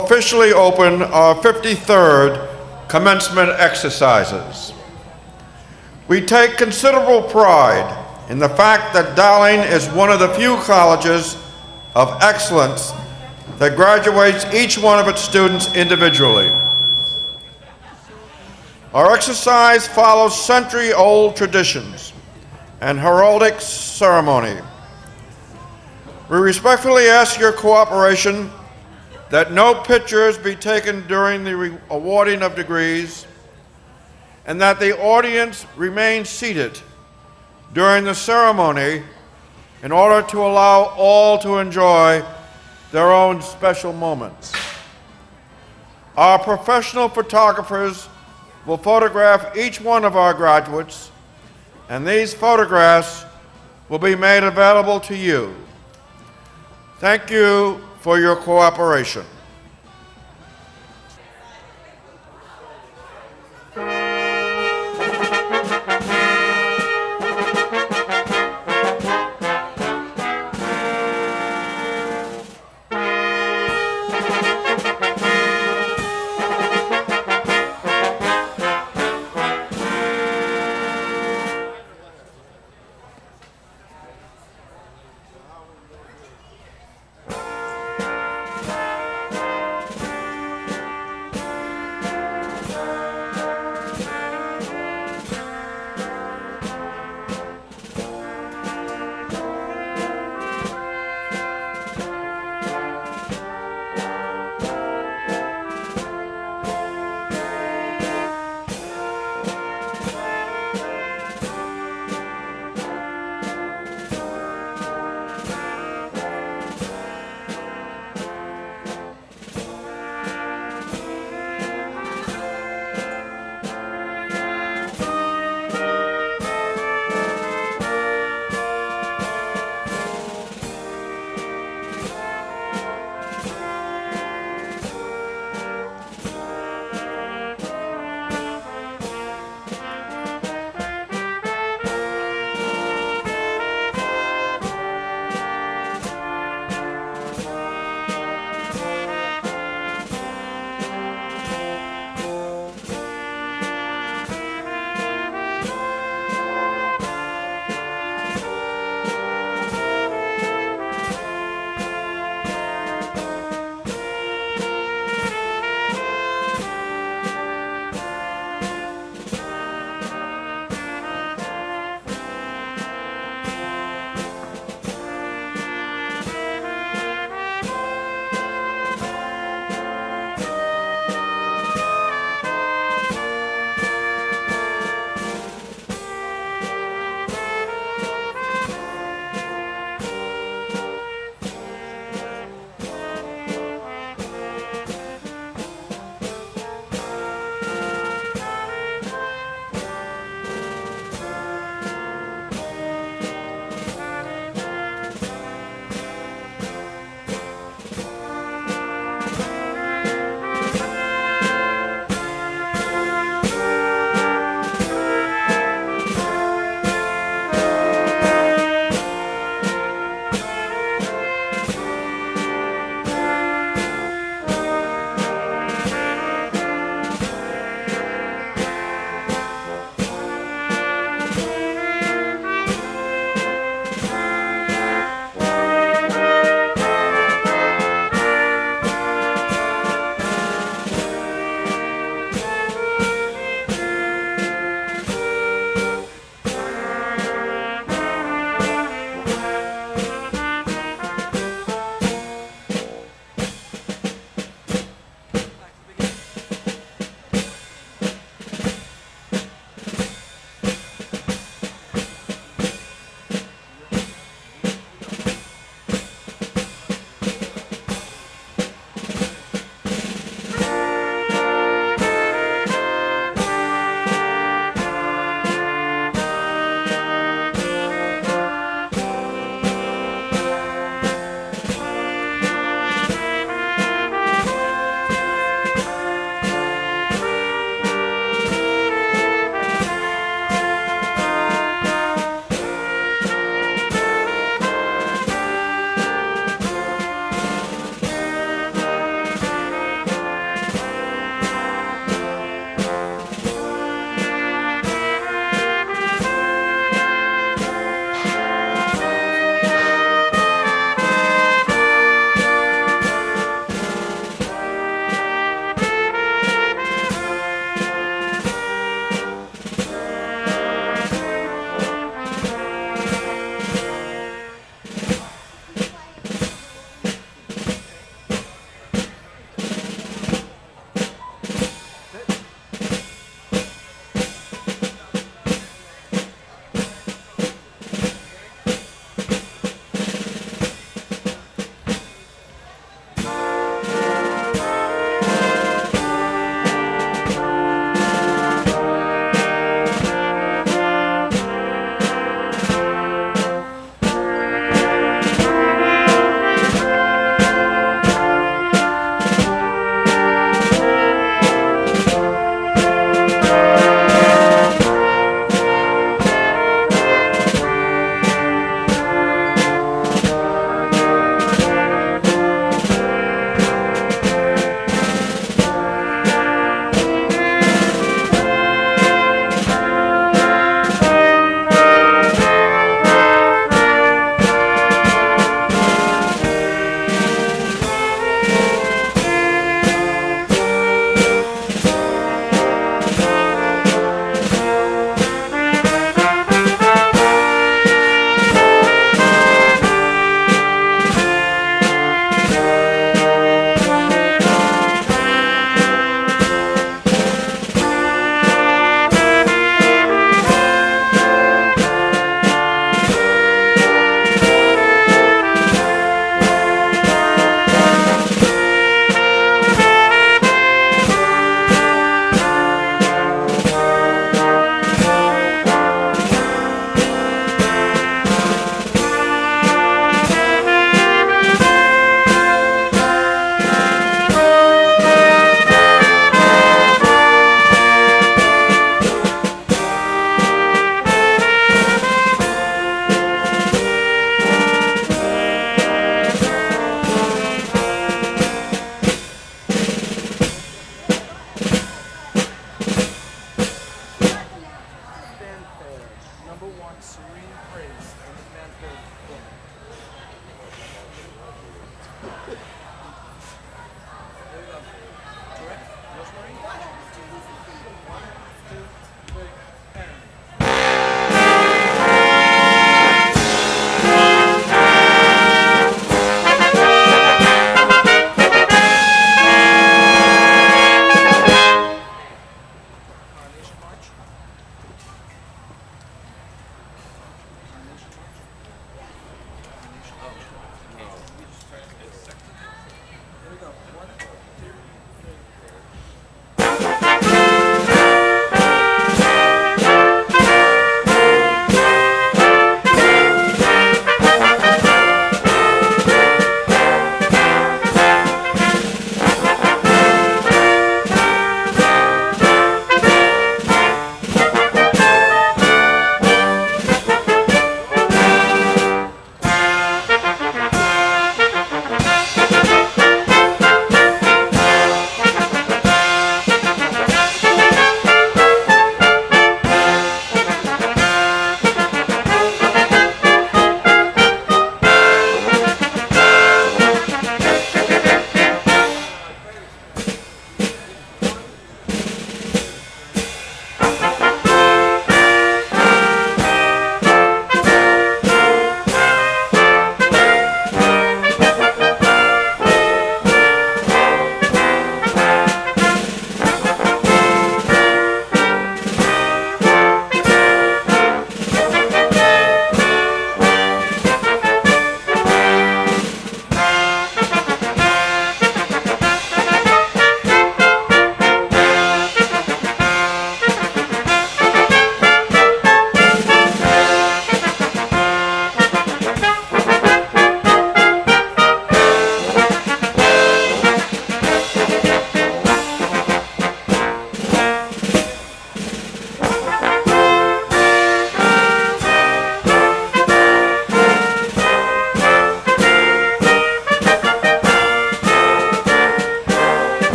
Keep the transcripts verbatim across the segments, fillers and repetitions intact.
Officially open our fifty-third commencement exercises. We take considerable pride in the fact that Dowling is one of the few colleges of excellence that graduates each one of its students individually. Our exercise follows century-old traditions and heraldic ceremony. We respectfully ask your cooperation that no pictures be taken during the awarding of degrees, and that the audience remain seated during the ceremony in order to allow all to enjoy their own special moments. Our professional photographers will photograph each one of our graduates, and these photographs will be made available to you. Thank you for your cooperation.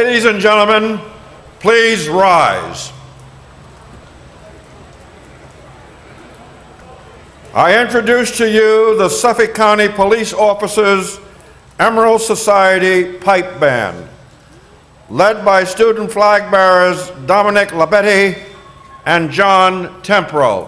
Ladies and gentlemen, please rise. I introduce to you the Suffolk County Police Officers Emerald Society Pipe Band, led by student flag bearers Dominic Labetti and John Tempro.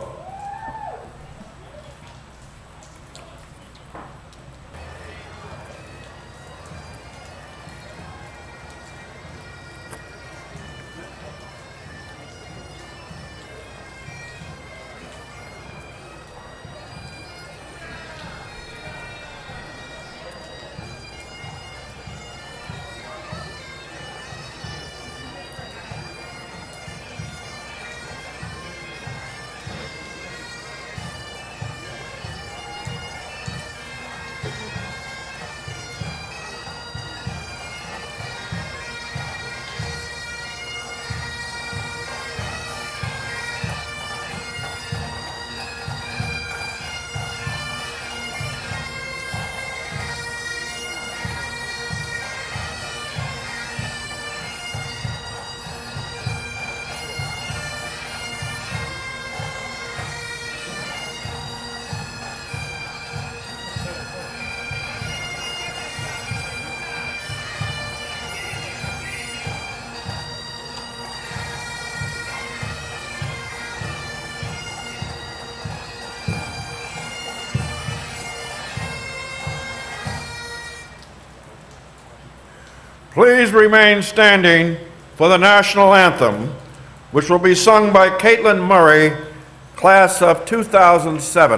Please remain standing for the national anthem, which will be sung by Caitlin Murray, class of two thousand seven.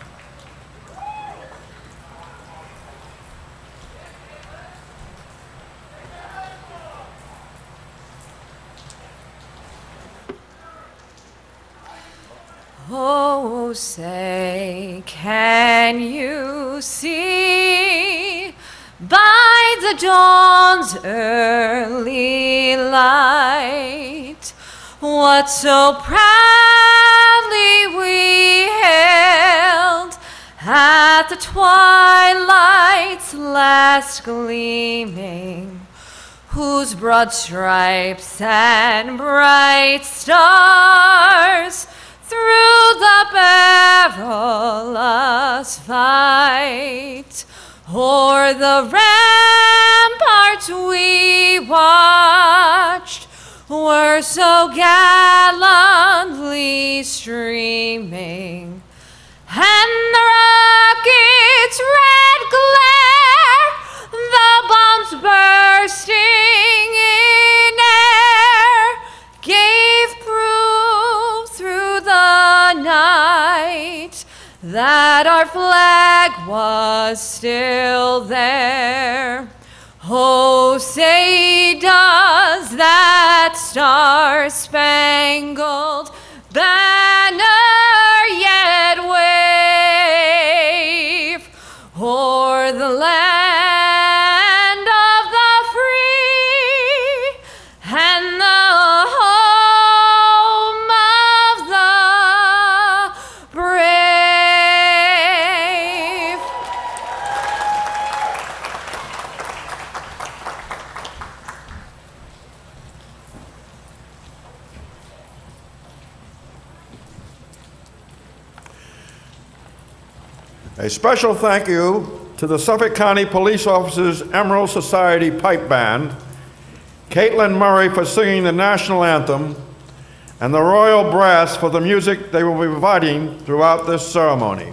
Oh, say, can you see by the dawn's early light what so proudly we hailed at the twilight's last gleaming, whose broad stripes and bright stars through the perilous fight o'er the ramparts we watched were so gallantly streaming, and the rocket's red glare, the bombs bursting in air, gave proof through the night that our flag was still there. Oh, say does that star-spangled banner yet wave o'er the land of the free and the home of the brave? A special thank you to the Suffolk County Police Officers Emerald Society Pipe Band, Caitlin Murray for singing the national anthem, and the Royal Brass for the music they will be providing throughout this ceremony.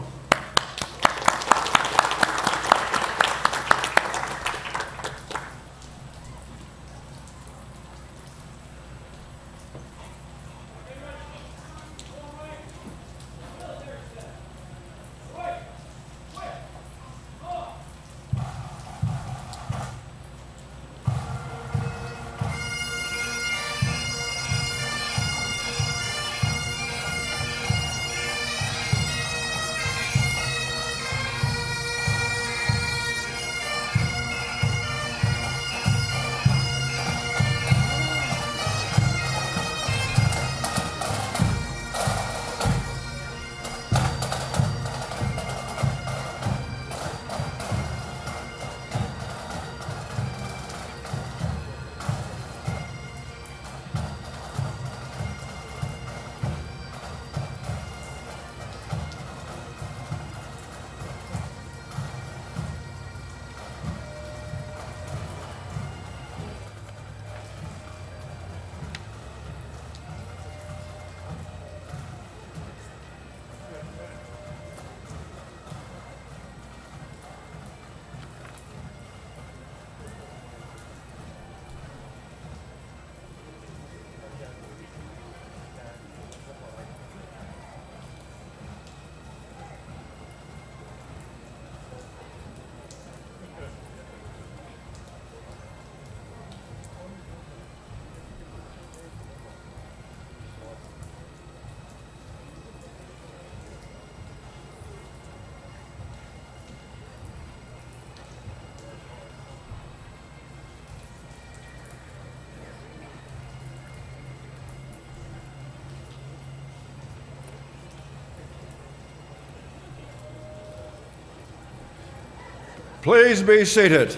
Please be seated.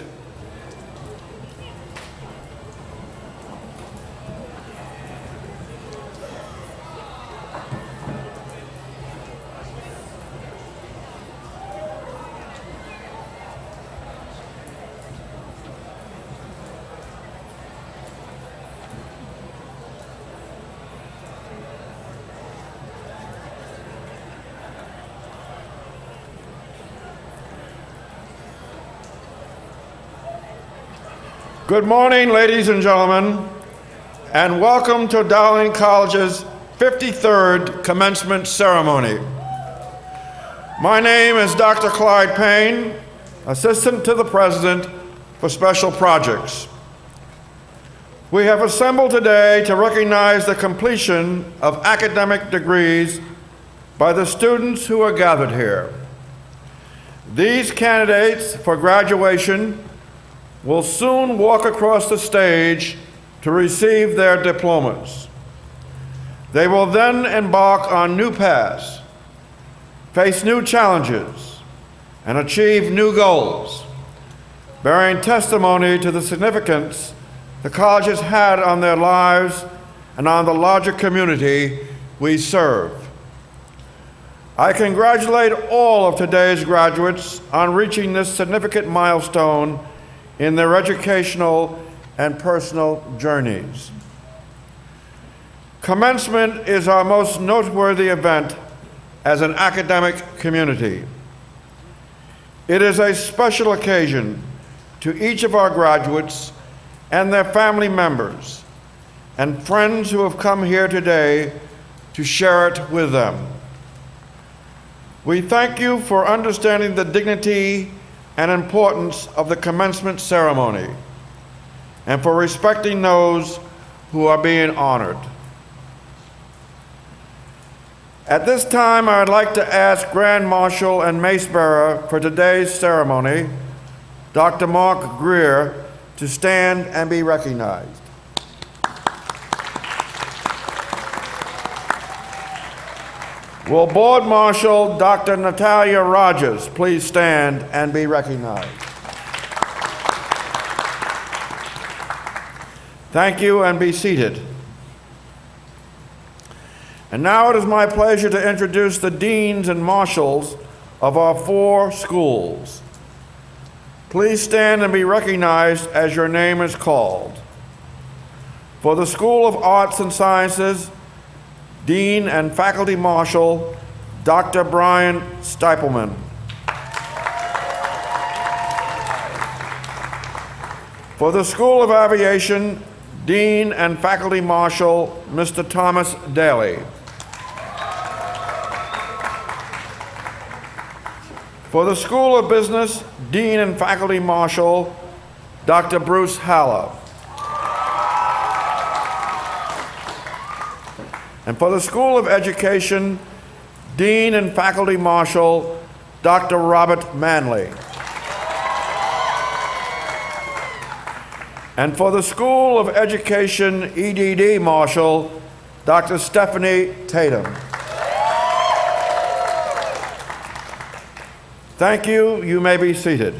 Good morning, ladies and gentlemen, and welcome to Dowling College's fifty-third commencement ceremony. My name is Doctor Clyde Payne, Assistant to the President for Special Projects. We have assembled today to recognize the completion of academic degrees by the students who are gathered here. These candidates for graduation will soon walk across the stage to receive their diplomas. They will then embark on new paths, face new challenges, and achieve new goals, bearing testimony to the significance the college has had on their lives and on the larger community we serve. I congratulate all of today's graduates on reaching this significant milestone in their educational and personal journeys. Commencement is our most noteworthy event as an academic community. It is a special occasion to each of our graduates and their family members and friends who have come here today to share it with them. We thank you for understanding the dignity and importance of the commencement ceremony, and for respecting those who are being honored. At this time, I would like to ask Grand Marshal and Mace Bearer for today's ceremony, Doctor Mark Greer, to stand and be recognized. Will Board Marshal Doctor Natalia Rogers please stand and be recognized? Thank you, and be seated. And now it is my pleasure to introduce the deans and marshals of our four schools. Please stand and be recognized as your name is called. For the School of Arts and Sciences, Dean and Faculty Marshal, Doctor Brian Stiepelman. For the School of Aviation, Dean and Faculty Marshal, Mister Thomas Daly. For the School of Business, Dean and Faculty Marshal, Doctor Bruce Haller. And for the School of Education, Dean and Faculty Marshal, Doctor Robert Manley. And for the School of Education, E D D Marshal, Doctor Stephanie Tatum. Thank you. You may be seated.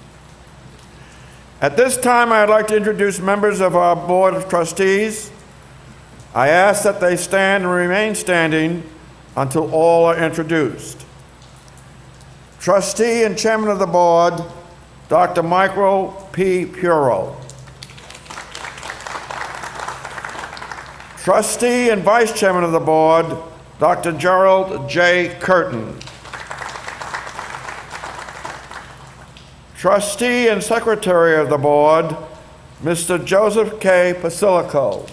At this time, I'd like to introduce members of our Board of Trustees. I ask that they stand and remain standing until all are introduced. Trustee and Chairman of the Board, Doctor Michael P. Puro. Trustee and Vice Chairman of the Board, Doctor Gerald J. Curtin. Trustee and Secretary of the Board, Mister Joseph K. Pasilico.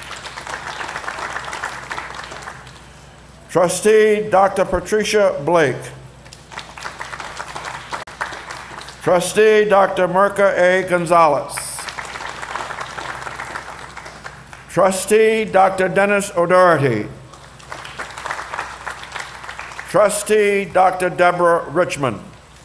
Trustee Doctor Patricia Blake. Trustee Doctor Mirka A. Gonzalez. Trustee Doctor Dennis O'Doherty. Trustee Doctor Deborah Richmond.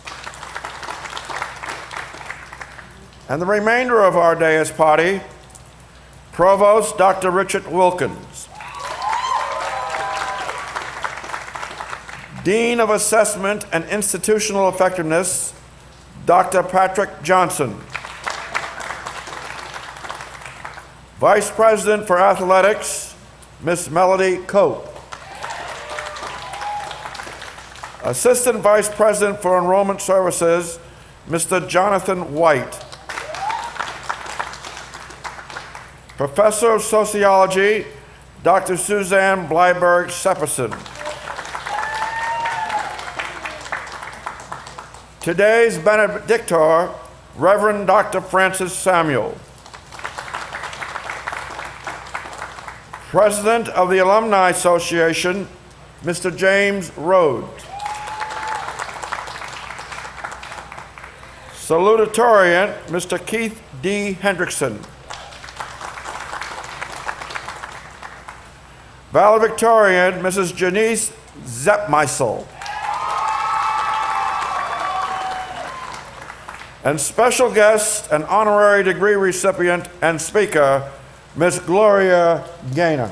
And the remainder of our dais party, Provost Doctor Richard Wilkins. Dean of Assessment and Institutional Effectiveness, Doctor Patrick Johnson. Vice President for Athletics, Miss Melody Cope. Assistant Vice President for Enrollment Services, Mister Jonathan White. Professor of Sociology, Doctor Suzanne Bleiberg-Sepperson. Today's benedictor, Reverend Doctor Francis Samuel. President of the Alumni Association, Mister James Rhodes. Salutatorian, Mister Keith D. Hendrickson. Valedictorian, Missus Janice Zepmeisel. And special guest and honorary degree recipient and speaker, Miss Gloria Gaynor.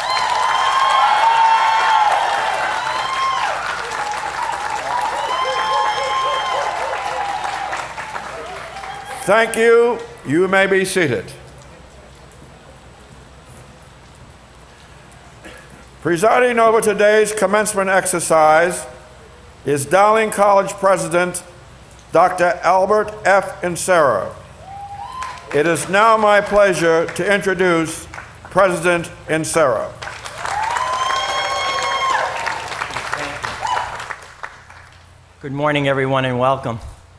Thank you. You may be seated. Presiding over today's commencement exercise is Dowling College President, Doctor Albert F. Insera. It is now my pleasure to introduce President Insera. Good morning, everyone, and welcome.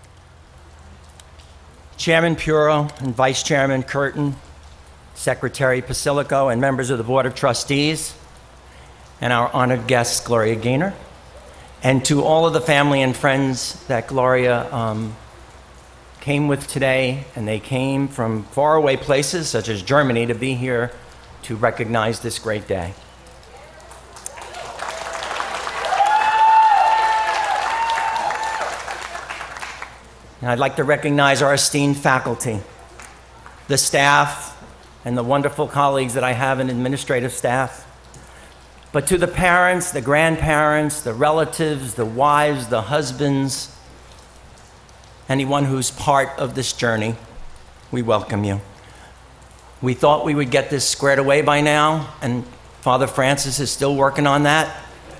Chairman Puro and Vice Chairman Curtin, Secretary Pasilico, and members of the Board of Trustees, and our honored guest, Gloria Gaynor, and to all of the family and friends that Gloria um, came with today, and they came from faraway places such as Germany to be here to recognize this great day. And I'd like to recognize our esteemed faculty, the staff, and the wonderful colleagues that I have in administrative staff. But to the parents, the grandparents, the relatives, the wives, the husbands, anyone who's part of this journey, we welcome you. We thought we would get this squared away by now, and Father Francis is still working on that.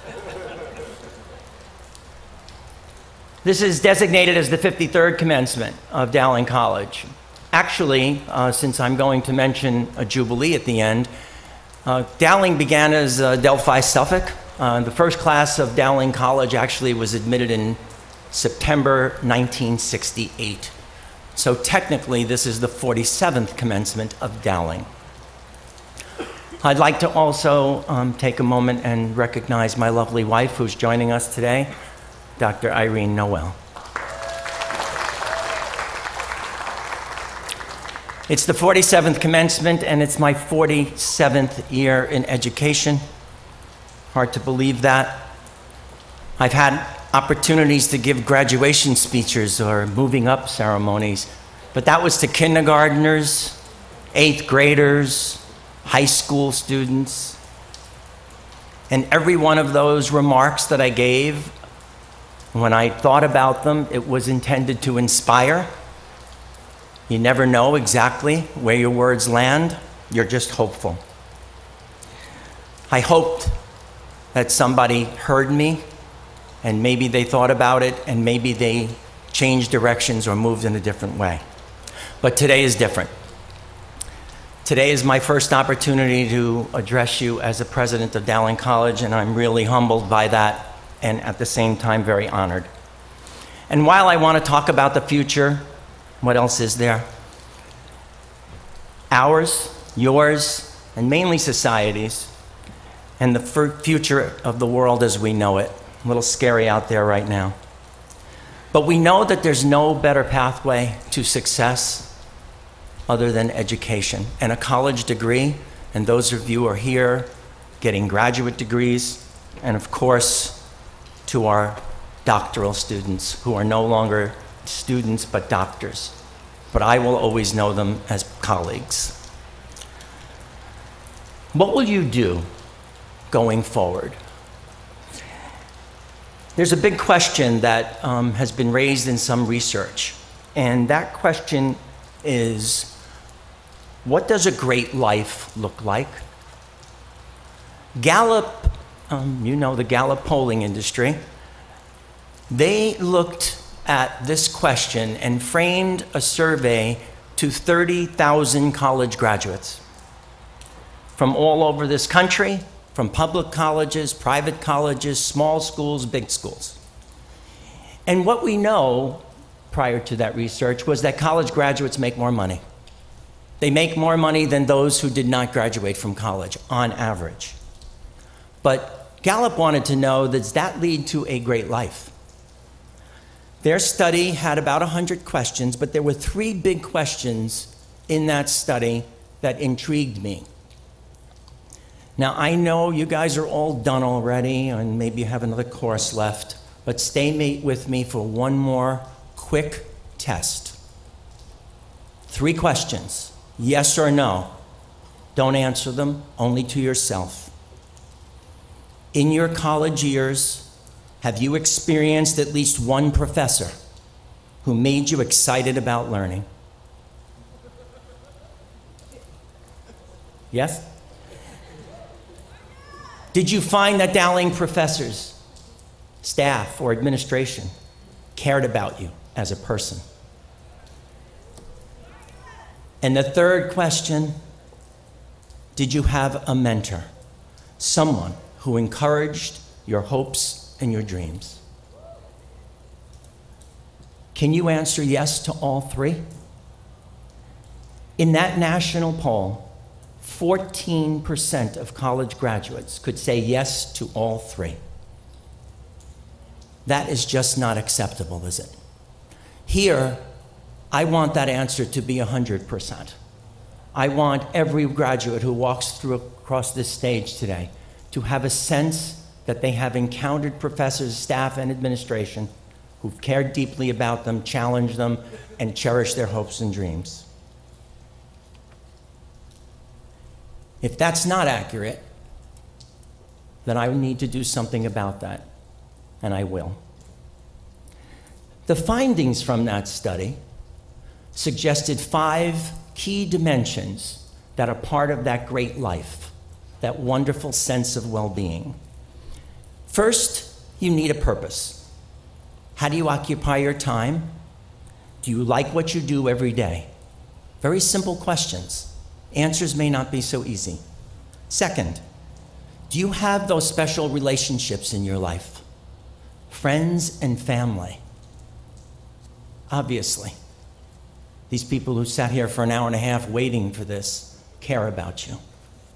This is designated as the fifty-third commencement of Dowling College. Actually, uh, since I'm going to mention a jubilee at the end, uh, Dowling began as uh, Delphi, Suffolk. Uh, the first class of Dowling College actually was admitted in September nineteen sixty-eight. So technically, this is the forty-seventh commencement of Dowling. I'd like to also um, take a moment and recognize my lovely wife who's joining us today, Doctor Irene Noel. It's the forty-seventh commencement, and it's my forty-seventh year in education. Hard to believe that. I've had opportunities to give graduation speeches or moving up ceremonies, but that was to kindergartners, eighth graders, high school students. And every one of those remarks that I gave, when I thought about them, it was intended to inspire. You never know exactly where your words land. You're just hopeful. I hoped that somebody heard me, and maybe they thought about it, and maybe they changed directions or moved in a different way. But today is different. Today is my first opportunity to address you as the president of Dowling College, and I'm really humbled by that, and at the same time very honored. And while I want to talk about the future, what else is there? Ours, yours, and mainly society's, and the future of the world as we know it. A little scary out there right now. But we know that there's no better pathway to success other than education and a college degree, and those of you who are here getting graduate degrees, and of course, to our doctoral students who are no longer students but doctors. But I will always know them as colleagues. What will you do going forward? There's a big question that um, has been raised in some research. And that question is, what does a great life look like? Gallup, um, you know the Gallup polling industry, they looked at this question and framed a survey to thirty thousand college graduates from all over this country, from public colleges, private colleges, small schools, big schools. And what we know prior to that research was that college graduates make more money. They make more money than those who did not graduate from college, on average. But Gallup wanted to know, does that lead to a great life? Their study had about one hundred questions, but there were three big questions in that study that intrigued me. Now, I know you guys are all done already, and maybe you have another course left, but stay with me for one more quick test. Three questions, yes or no. Don't answer them, only to yourself. In your college years, have you experienced at least one professor who made you excited about learning? Yes? Did you find that Dowling professors, staff, or administration cared about you as a person? And the third question, did you have a mentor, someone who encouraged your hopes and your dreams? Can you answer yes to all three? In that national poll, fourteen percent of college graduates could say yes to all three. That is just not acceptable, is it? Here, I want that answer to be one hundred percent. I want every graduate who walks through across this stage today to have a sense that they have encountered professors, staff, and administration who've cared deeply about them, challenged them, and cherished their hopes and dreams. If that's not accurate, then I need to do something about that, and I will. The findings from that study suggested five key dimensions that are part of that great life, that wonderful sense of well-being. First, you need a purpose. How do you occupy your time? Do you like what you do every day? Very simple questions. Answers may not be so easy. Second, do you have those special relationships in your life? Friends and family. Obviously, these people who sat here for an hour and a half waiting for this care about you.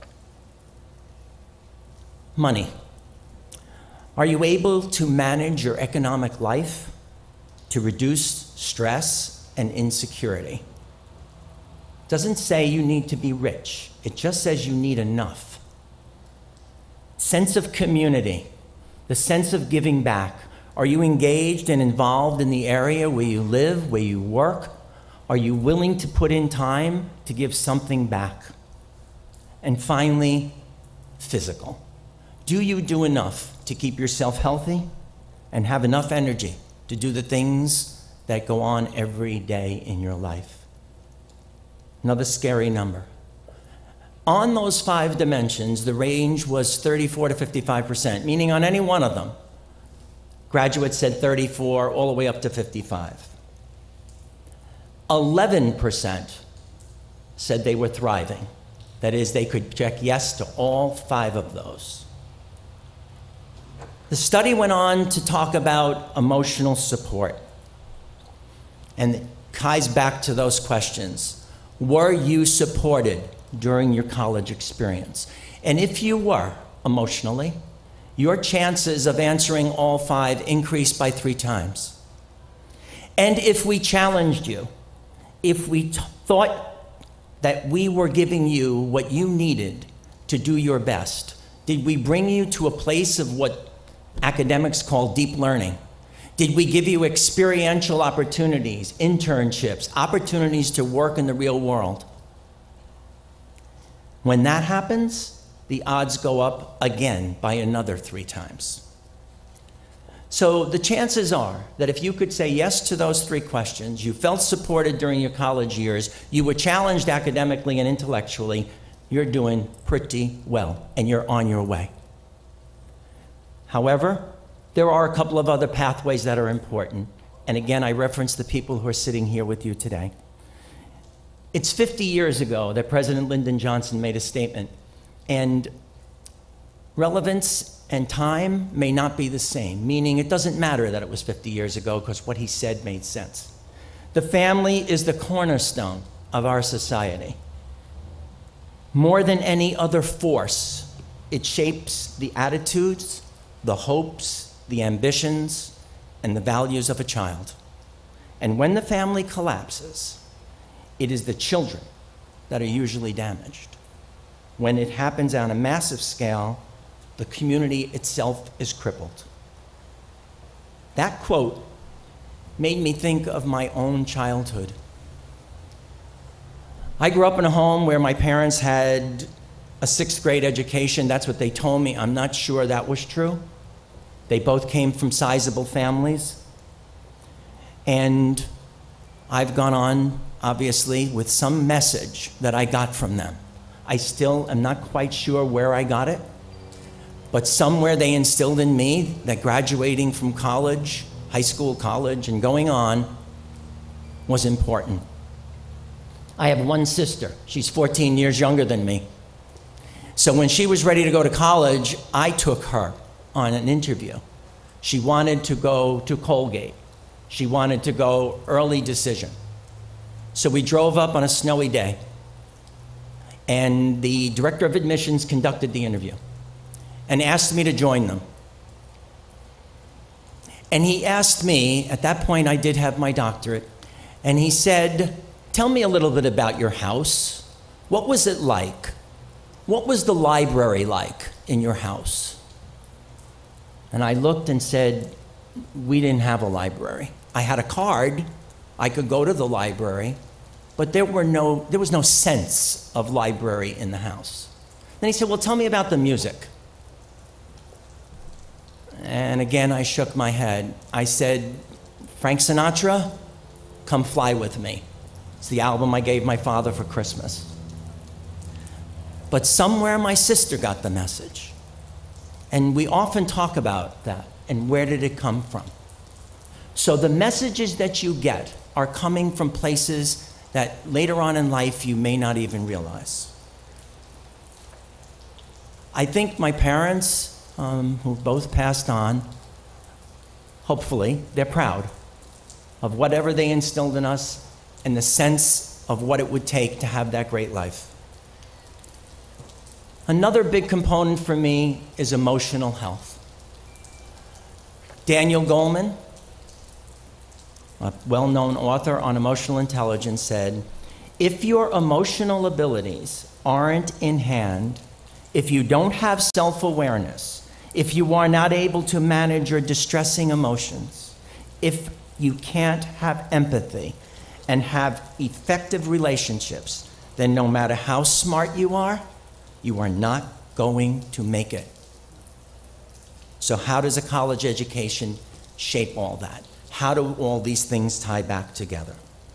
Money. Are you able to manage your economic life to reduce stress and insecurity? Doesn't say you need to be rich. It just says you need enough. Sense of community, the sense of giving back. Are you engaged and involved in the area where you live, where you work? Are you willing to put in time to give something back? And finally, physical. Do you do enough to keep yourself healthy and have enough energy to do the things that go on every day in your life? Another scary number. On those five dimensions, the range was thirty-four to fifty-five percent, meaning on any one of them, graduates said thirty-four all the way up to fifty-five. eleven percent said they were thriving. That is, they could check yes to all five of those. The study went on to talk about emotional support. And it ties back to those questions. Were you supported during your college experience? And if you were emotionally, your chances of answering all five increased by three times. And if we challenged you, if we t- thought that we were giving you what you needed to do your best, did we bring you to a place of what academics call deep learning? Did we give you experiential opportunities, internships, opportunities to work in the real world? When that happens, the odds go up again by another three times. So the chances are that if you could say yes to those three questions, you felt supported during your college years, you were challenged academically and intellectually, you're doing pretty well and you're on your way. However, there are a couple of other pathways that are important. And again, I reference the people who are sitting here with you today. It's fifty years ago that President Lyndon Johnson made a statement, and relevance and time may not be the same, meaning it doesn't matter that it was fifty years ago because what he said made sense. The family is the cornerstone of our society. More than any other force, it shapes the attitudes, the hopes, the ambitions, and the values of a child. And when the family collapses, it is the children that are usually damaged. When it happens on a massive scale, the community itself is crippled. That quote made me think of my own childhood. I grew up in a home where my parents had a sixth grade education. That's what they told me. I'm not sure that was true. They both came from sizable families. And I've gone on, obviously, with some message that I got from them. I still am not quite sure where I got it, but somewhere they instilled in me that graduating from college, high school, college, and going on was important. I have one sister. She's fourteen years younger than me. So when she was ready to go to college, I took her on an interview. She wanted to go to Colgate. She wanted to go early decision. So we drove up on a snowy day, and the director of admissions conducted the interview and asked me to join them. And he asked me, at that point I did have my doctorate, and he said, tell me a little bit about your house. What was it like? What was the library like in your house? And I looked and said, we didn't have a library. I had a card. I could go to the library, but there were no, there was no sense of library in the house. Then he said, well, tell me about the music. And again, I shook my head. I said, Frank Sinatra, Come Fly With Me. It's the album I gave my father for Christmas. But somewhere my sister got the message. And we often talk about that and where did it come from. So the messages that you get are coming from places that later on in life you may not even realize. I think my parents, um, who both passed on, hopefully, they're proud of whatever they instilled in us and the sense of what it would take to have that great life. Another big component for me is emotional health. Daniel Goleman, a well-known author on emotional intelligence, said, if your emotional abilities aren't in hand, if you don't have self-awareness, if you are not able to manage your distressing emotions, if you can't have empathy and have effective relationships, then no matter how smart you are, you are not going to make it. So how does a college education shape all that? How do all these things tie back together?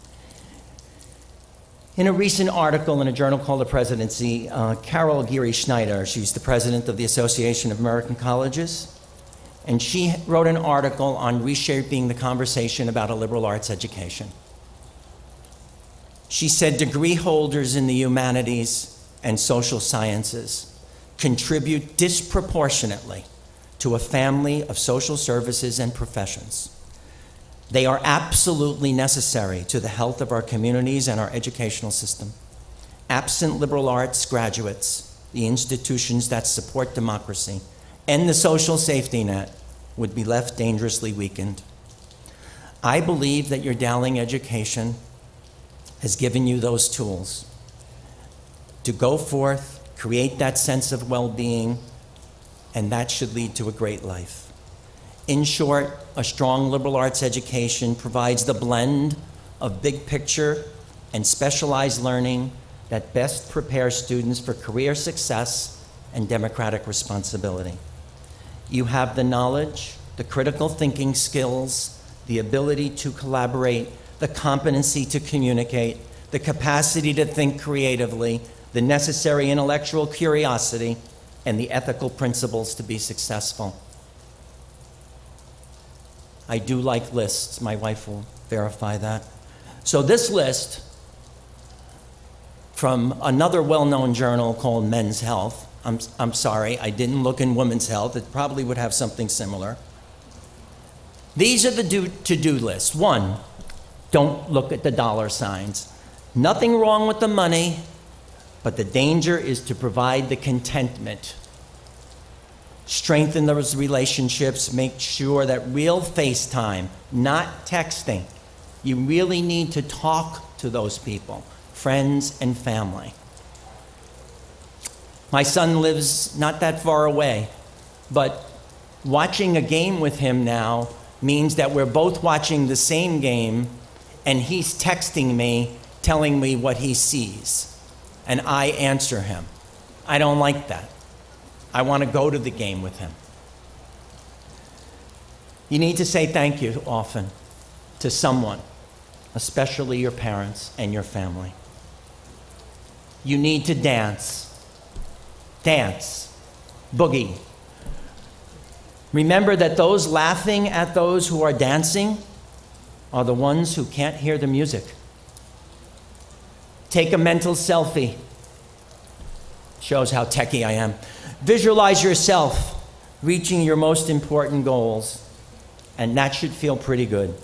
In a recent article in a journal called The Presidency, uh, Carol Geary Schneider, she's the president of the Association of American Colleges, and she wrote an article on reshaping the conversation about a liberal arts education. She said degree holders in the humanities and social sciences contribute disproportionately to a family of social services and professions. They are absolutely necessary to the health of our communities and our educational system. Absent liberal arts graduates, the institutions that support democracy, and the social safety net would be left dangerously weakened. I believe that your Dowling education has given you those tools to go forth, create that sense of well-being, and that should lead to a great life. In short, a strong liberal arts education provides the blend of big picture and specialized learning that best prepares students for career success and democratic responsibility. You have the knowledge, the critical thinking skills, the ability to collaborate, the competency to communicate, the capacity to think creatively, the necessary intellectual curiosity, and the ethical principles to be successful. I do like lists. My wife will verify that. So this list from another well-known journal called Men's Health. I'm, I'm sorry, I didn't look in Women's Health. It probably would have something similar. These are the do, to-do lists. One, don't look at the dollar signs. Nothing wrong with the money, but the danger is to provide the contentment. Strengthen those relationships. Make sure that real FaceTime, not texting. You really need to talk to those people, friends and family. My son lives not that far away, but watching a game with him now means that we're both watching the same game, and he's texting me, telling me what he sees, and I answer him. I don't like that. I want to go to the game with him. You need to say thank you often to someone, especially your parents and your family. You need to dance. Dance. Boogie. Remember that those laughing at those who are dancing are the ones who can't hear the music. Take a mental selfie. Shows how techie I am. Visualize yourself reaching your most important goals, and that should feel pretty good.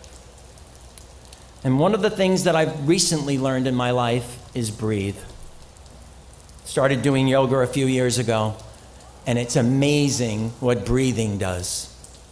And one of the things that I've recently learned in my life is breathe. Started doing yoga a few years ago, and it's amazing what breathing does.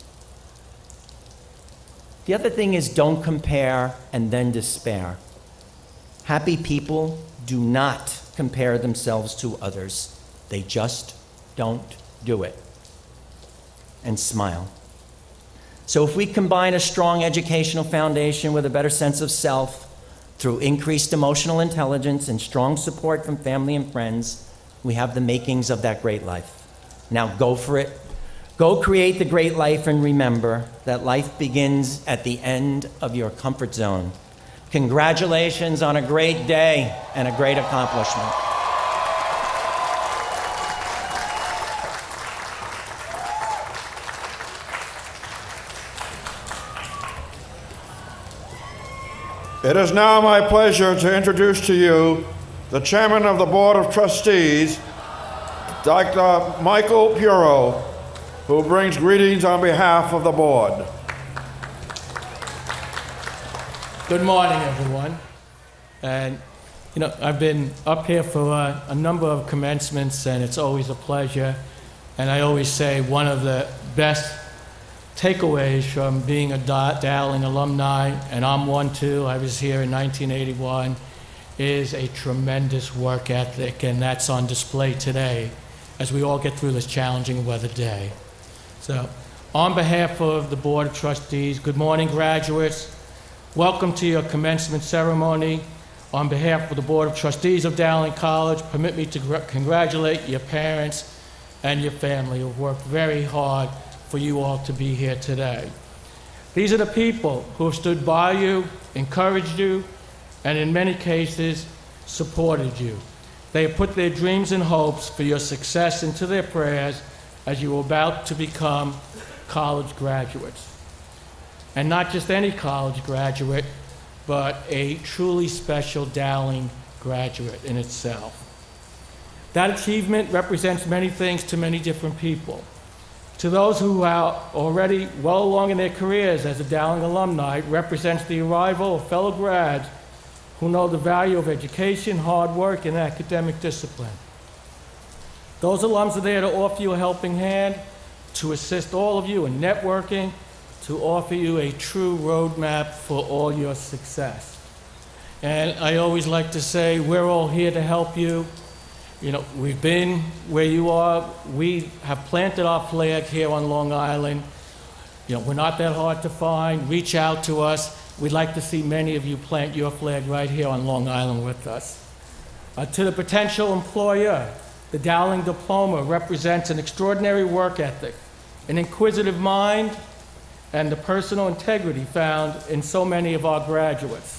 The other thing is don't compare and then despair. Happy people do not compare themselves to others. They just don't do it. And smile. So if we combine a strong educational foundation with a better sense of self through increased emotional intelligence and strong support from family and friends, we have the makings of that great life. Now go for it. Go create the great life, and remember that life begins at the end of your comfort zone. Congratulations on a great day and a great accomplishment. It is now my pleasure to introduce to you the Chairman of the Board of Trustees, Doctor Michael Puro, who brings greetings on behalf of the board. Good morning, everyone. And, you know, I've been up here for uh, a number of commencements, and it's always a pleasure. And I always say one of the best takeaways from being a Dowling alumni, and I'm one too, I was here in nineteen eighty-one, is a tremendous work ethic, and that's on display today as we all get through this challenging weather day. So, on behalf of the Board of Trustees, good morning, graduates. Welcome to your commencement ceremony. On behalf of the Board of Trustees of Dowling College, permit me to congratulate your parents and your family who have worked very hard for you all to be here today. These are the people who have stood by you, encouraged you, and in many cases, supported you. They have put their dreams and hopes for your success into their prayers as you are about to become college graduates. And not just any college graduate, but a truly special Dowling graduate in itself. That achievement represents many things to many different people. To those who are already well along in their careers as a Dowling alumni, it represents the arrival of fellow grads who know the value of education, hard work, and academic discipline. Those alums are there to offer you a helping hand, to assist all of you in networking, to offer you a true roadmap for all your success. And I always like to say, we're all here to help you. You know, we've been where you are. We have planted our flag here on Long Island. You know, we're not that hard to find. Reach out to us. We'd like to see many of you plant your flag right here on Long Island with us. Uh, to the potential employer, the Dowling diploma represents an extraordinary work ethic an inquisitive mind, and the personal integrity found in so many of our graduates.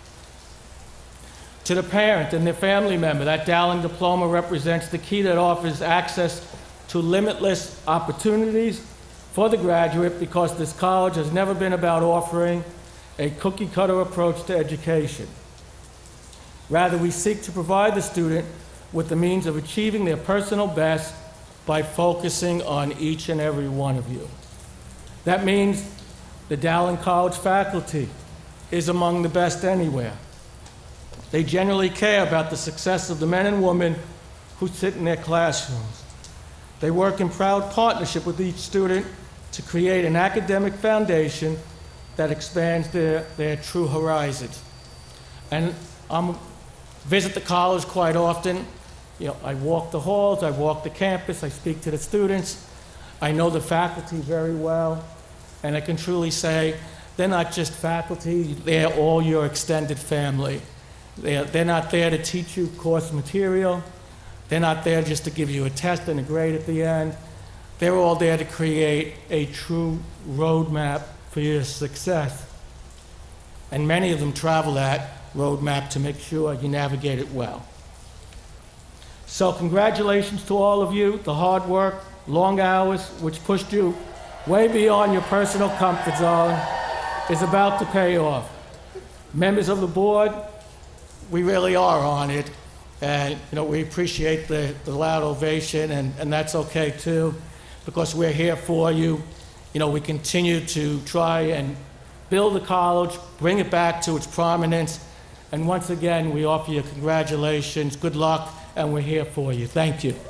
To the parent and their family member, that Dowling diploma represents the key that offers access to limitless opportunities for the graduate, because this college has never been about offering a cookie-cutter approach to education. Rather, we seek to provide the student with the means of achieving their personal best by focusing on each and every one of you. That means the Dowling College faculty is among the best anywhere. They generally care about the success of the men and women who sit in their classrooms. They work in proud partnership with each student to create an academic foundation that expands their, their true horizons. And I visit the college quite often. You know, I walk the halls, I walk the campus, I speak to the students. I know the faculty very well, and I can truly say they're not just faculty, they're all your extended family. They're, they're not there to teach you course material. They're not there just to give you a test and a grade at the end. They're all there to create a true roadmap for your success. And many of them travel that roadmap to make sure you navigate it well. So congratulations to all of you. The hard work, long hours, which pushed you way beyond your personal comfort zone, is about to pay off. Members of the board, we really are on it. And you know, we appreciate the, the loud ovation, and, and that's okay too, because we're here for you. You know, we continue to try and build the college, bring it back to its prominence, and once again, we offer you congratulations, good luck, and we're here for you. Thank you.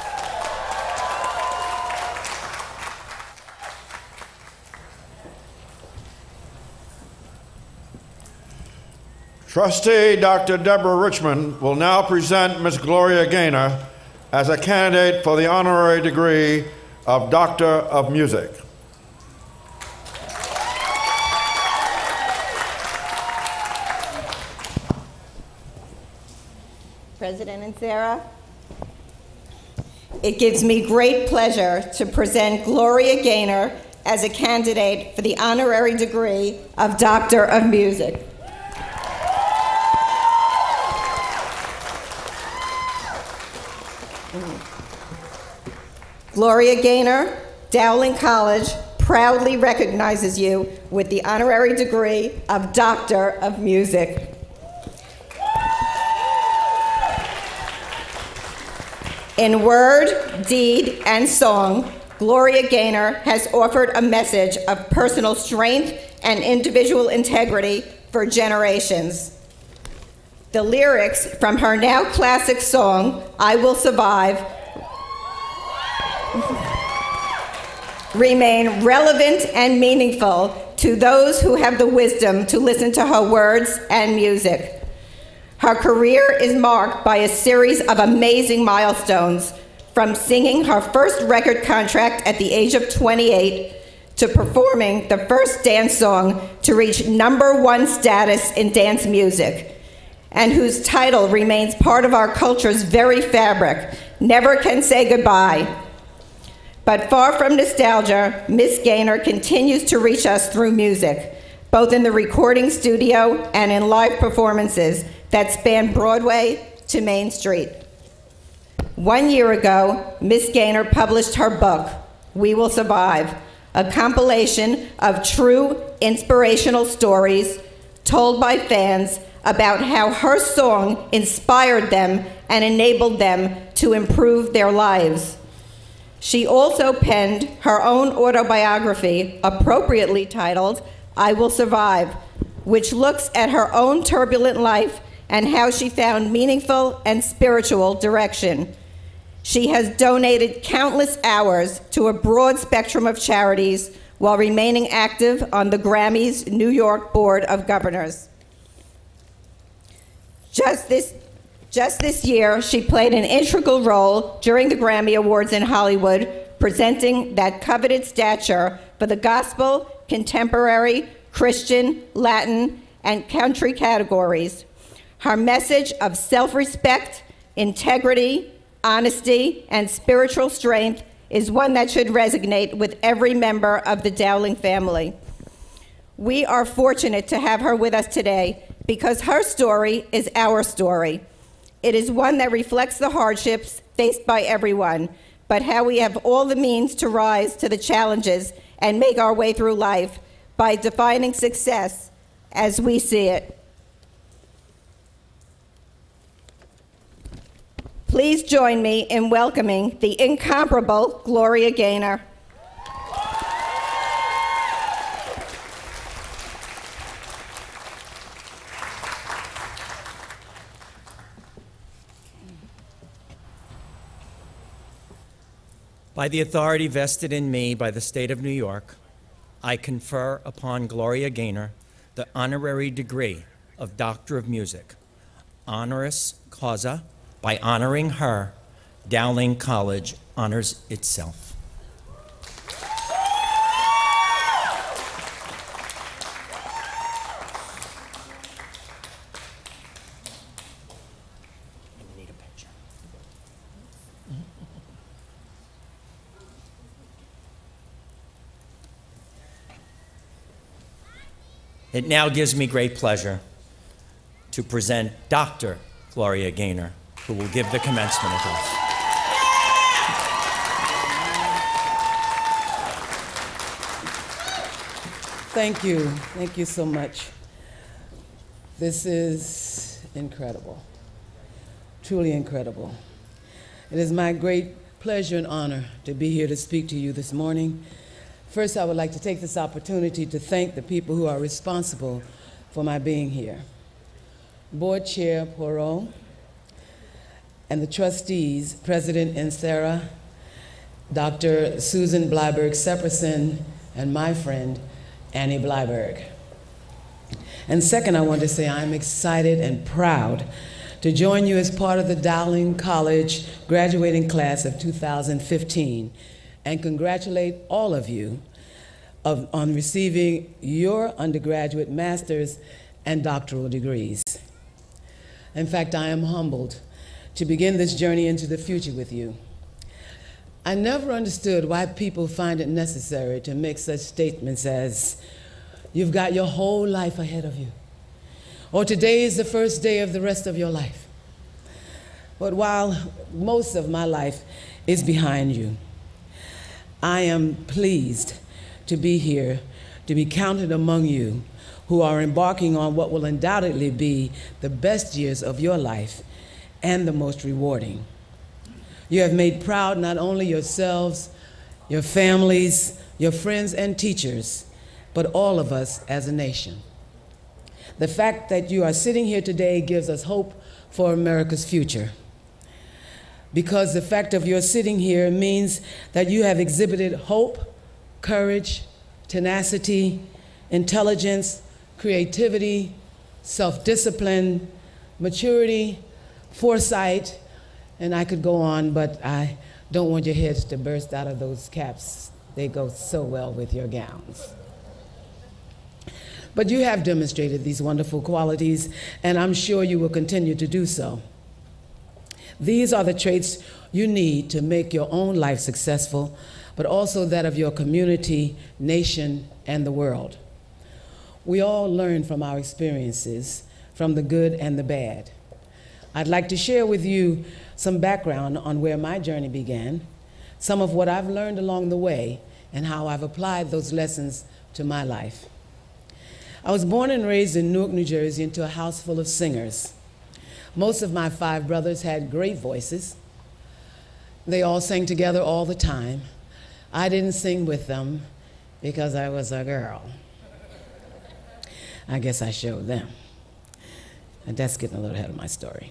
Trustee Doctor Deborah Richmond will now present Miz Gloria Gaynor as a candidate for the honorary degree of Doctor of Music. President and Sarah, it gives me great pleasure to present Gloria Gaynor as a candidate for the honorary degree of Doctor of Music. Gloria Gaynor, Dowling College proudly recognizes you with the honorary degree of Doctor of Music. In word, deed, and song, Gloria Gaynor has offered a message of personal strength and individual integrity for generations. The lyrics from her now classic song, I Will Survive, remain relevant and meaningful to those who have the wisdom to listen to her words and music. Her career is marked by a series of amazing milestones, from singing her first record contract at the age of twenty-eight to performing the first dance song to reach number one status in dance music, and whose title remains part of our culture's very fabric, Never Can Say Goodbye. But far from nostalgia, Miss Gaynor continues to reach us through music, both in the recording studio and in live performances that span Broadway to Main Street. One year ago, Miss Gaynor published her book, We Will Survive, a compilation of true inspirational stories told by fans about how her song inspired them and enabled them to improve their lives. She also penned her own autobiography, appropriately titled, I Will Survive, which looks at her own turbulent life and how she found meaningful and spiritual direction. She has donated countless hours to a broad spectrum of charities while remaining active on the Grammy's New York Board of Governors. Just this, just this year, she played an integral role during the Grammy Awards in Hollywood, presenting that coveted stature for the gospel, contemporary, Christian, Latin, and country categories. Her message of self-respect, integrity, honesty, and spiritual strength is one that should resonate with every member of the Dowling family. We are fortunate to have her with us today because her story is our story. It is one that reflects the hardships faced by everyone, but how we have all the means to rise to the challenges and make our way through life by defining success as we see it. Please join me in welcoming the incomparable Gloria Gaynor. By the authority vested in me by the state of New York, I confer upon Gloria Gaynor the honorary degree of Doctor of Music, honoris causa. By honoring her, Dowling College honors itself. I need a picture. It now gives me great pleasure to present Doctor Gloria Gaynor, who will give the commencement address. Thank you. Thank you so much. This is incredible, truly incredible. It is my great pleasure and honor to be here to speak to you this morning. First, I would like to take this opportunity to thank the people who are responsible for my being here. Board Chair Poirot, and the trustees, President and Sarah, Doctor Susan Bleiberg-Sepperson, and my friend, Annie Bleiberg. And second, I want to say I'm excited and proud to join you as part of the Dowling College graduating class of two thousand fifteen, and congratulate all of you of, on receiving your undergraduate, master's, and doctoral degrees. In fact, I am humbled to begin this journey into the future with you. I never understood why people find it necessary to make such statements as, "You've got your whole life ahead of you," or "Today is the first day of the rest of your life." But while most of my life is behind you, I am pleased to be here, to be counted among you who are embarking on what will undoubtedly be the best years of your life and the most rewarding. You have made proud not only yourselves, your families, your friends and teachers, but all of us as a nation. The fact that you are sitting here today gives us hope for America's future, because the fact of your sitting here means that you have exhibited hope, courage, tenacity, intelligence, creativity, self-discipline, maturity, foresight, and I could go on, but I don't want your heads to burst out of those caps. They go so well with your gowns. But you have demonstrated these wonderful qualities, and I'm sure you will continue to do so. These are the traits you need to make your own life successful, but also that of your community, nation, and the world. We all learn from our experiences, from the good and the bad. I'd like to share with you some background on where my journey began, some of what I've learned along the way, and how I've applied those lessons to my life. I was born and raised in Newark, New Jersey, into a house full of singers. Most of my five brothers had great voices. They all sang together all the time. I didn't sing with them because I was a girl. I guess I showed them. And that's getting a little ahead of my story.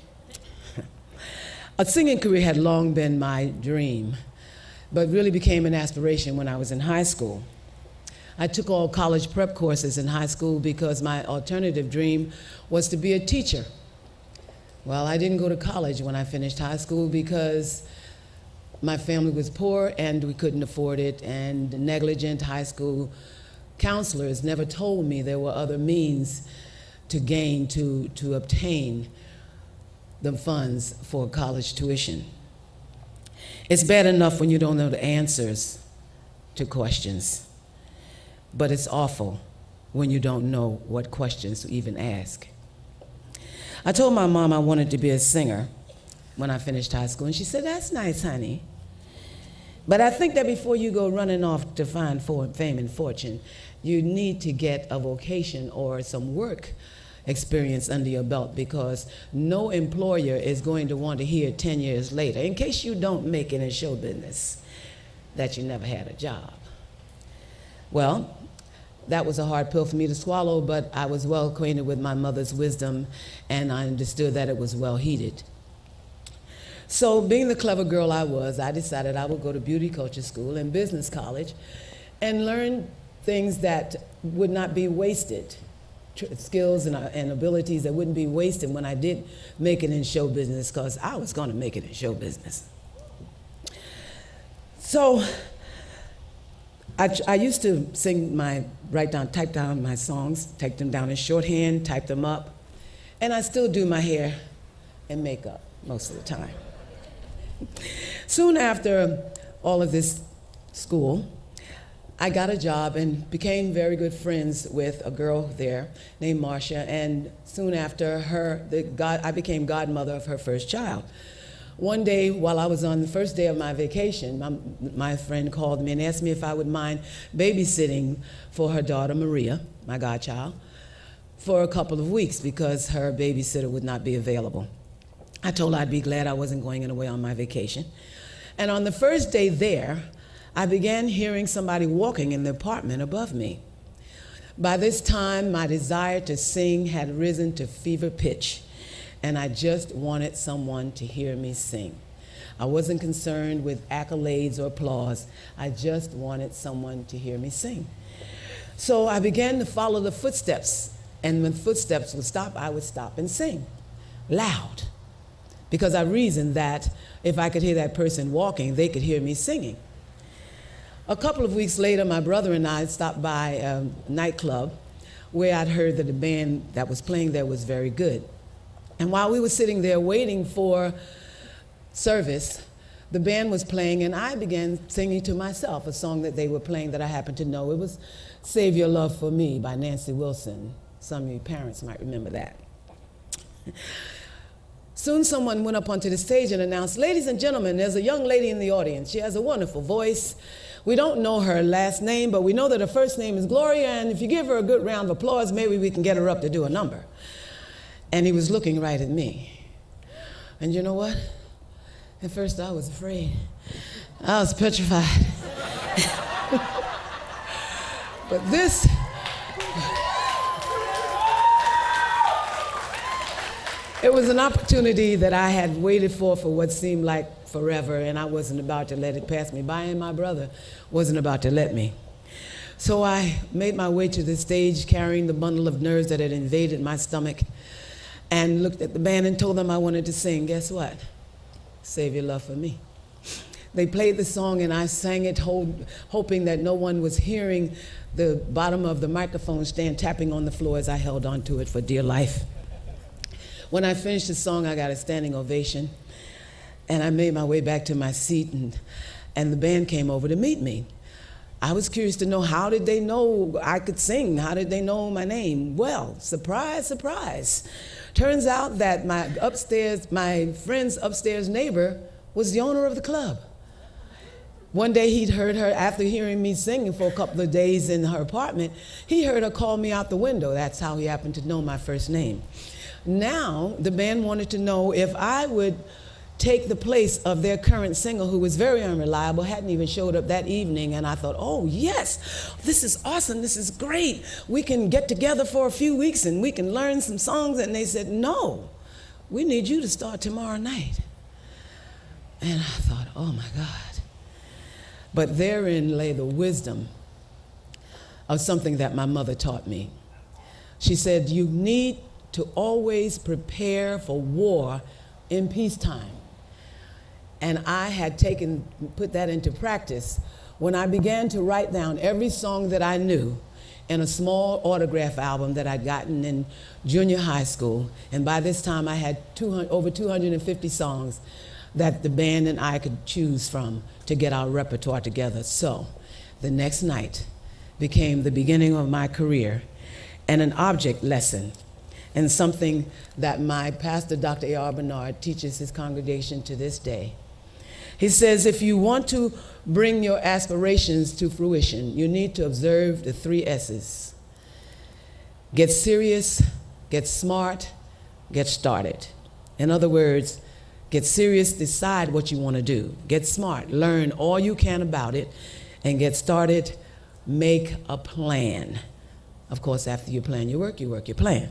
A singing career had long been my dream, but really became an aspiration when I was in high school. I took all college prep courses in high school because my alternative dream was to be a teacher. Well, I didn't go to college when I finished high school because my family was poor and we couldn't afford it, and negligent high school counselors never told me there were other means to gain, to, to obtain the funds for college tuition. It's bad enough when you don't know the answers to questions, but it's awful when you don't know what questions to even ask. I told my mom I wanted to be a singer when I finished high school, and she said, "That's nice, honey. But I think that before you go running off to find fame and fortune, you need to get a vocation or some work experience under your belt, because no employer is going to want to hear ten years later, in case you don't make it in show business, that you never had a job." Well, that was a hard pill for me to swallow, but I was well acquainted with my mother's wisdom, and I understood that it was well heeded. So being the clever girl I was, I decided I would go to beauty culture school and business college and learn things that would not be wasted, skills and, uh, and abilities that wouldn't be wasted when I did make it in show business, because I was going to make it in show business. So I, I used to sing my, write down, type down my songs, take them down in shorthand, type them up, and I still do my hair and makeup most of the time. Soon after all of this school, I got a job and became very good friends with a girl there named Marcia, and soon after her, the God, I became godmother of her first child. One day, while I was on the first day of my vacation, my, my friend called me and asked me if I would mind babysitting for her daughter, Maria, my godchild, for a couple of weeks because her babysitter would not be available. I told her I'd be glad I wasn't going away on my vacation. And on the first day there, I began hearing somebody walking in the apartment above me. By this time, my desire to sing had risen to fever pitch, and I just wanted someone to hear me sing. I wasn't concerned with accolades or applause. I just wanted someone to hear me sing. So I began to follow the footsteps, and when footsteps would stop, I would stop and sing loud, because I reasoned that if I could hear that person walking, they could hear me singing. A couple of weeks later, my brother and I stopped by a nightclub where I'd heard that the band that was playing there was very good. And while we were sitting there waiting for service, the band was playing, and I began singing to myself a song that they were playing that I happened to know. It was "Save Your Love for Me" by Nancy Wilson. Some of you parents might remember that. Soon someone went up onto the stage and announced, "Ladies and gentlemen, there's a young lady in the audience. She has a wonderful voice. We don't know her last name, but we know that her first name is Gloria, and if you give her a good round of applause, maybe we can get her up to do a number." And he was looking right at me. And you know what? At first I was afraid. I was petrified. But this, it was an opportunity that I had waited for for what seemed like forever, and I wasn't about to let it pass me by, and my brother wasn't about to let me. So I made my way to the stage carrying the bundle of nerves that had invaded my stomach, and looked at the band and told them I wanted to sing. Guess what? "Save Your Love for Me." They played the song, and I sang it hold, hoping that no one was hearing the bottom of the microphone stand tapping on the floor as I held onto it for dear life. When I finished the song, I got a standing ovation, and I made my way back to my seat, and, and the band came over to meet me. I was curious to know, how did they know I could sing? How did they know my name? Well, surprise, surprise. Turns out that my upstairs, my friend's upstairs neighbor was the owner of the club. One day he'd heard her, after hearing me singing for a couple of days in her apartment, he heard her call me out the window. That's how he happened to know my first name. Now, the band wanted to know if I would take the place of their current singer, who was very unreliable, hadn't even showed up that evening, and I thought, oh yes, this is awesome, this is great. We can get together for a few weeks and we can learn some songs. And they said, no, we need you to start tomorrow night. And I thought, oh my God. But therein lay the wisdom of something that my mother taught me. She said, you need to always prepare for war in peacetime. And I had taken, put that into practice when I began to write down every song that I knew in a small autograph album that I'd gotten in junior high school. And by this time I had two hundred, over two hundred fifty songs. that the band and I could choose from to get our repertoire together. So the next night became the beginning of my career and an object lesson, and something that my pastor, Doctor A R Bernard, teaches his congregation to this day. He says, if you want to bring your aspirations to fruition, you need to observe the three S's. Get serious, get smart, get started. In other words, get serious, decide what you want to do. Get smart, learn all you can about it, and get started, make a plan. Of course, after you plan your work, you work your plan.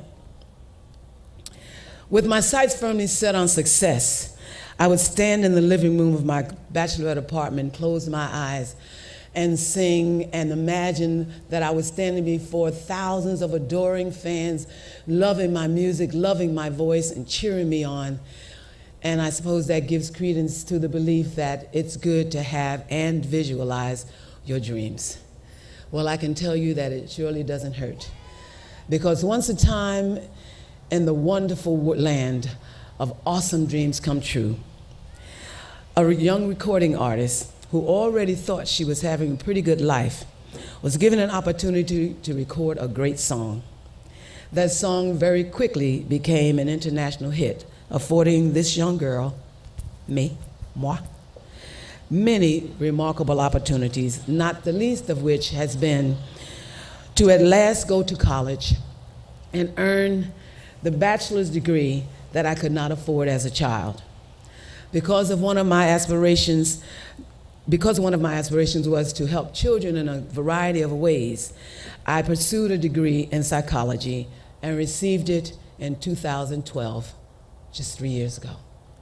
With my sights firmly set on success, I would stand in the living room of my bachelorette apartment, close my eyes, and sing and imagine that I was standing before thousands of adoring fans, loving my music, loving my voice, and cheering me on. And I suppose that gives credence to the belief that it's good to have and visualize your dreams. Well, I can tell you that it surely doesn't hurt. Because once a time in the wonderful land of awesome dreams come true, a young recording artist who already thought she was having a pretty good life was given an opportunity to, to record a great song. That song very quickly became an international hit, affording this young girl, me, moi, many remarkable opportunities, not the least of which has been to at last go to college and earn the bachelor's degree that I could not afford as a child. Because of one of my aspirations, because one of my aspirations was to help children in a variety of ways, I pursued a degree in psychology and received it in two thousand twelve, just three years ago.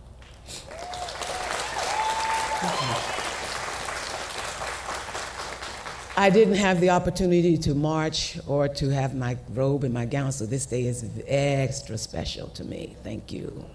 I didn't have the opportunity to march or to have my robe and my gown, so this day is extra special to me. Thank you.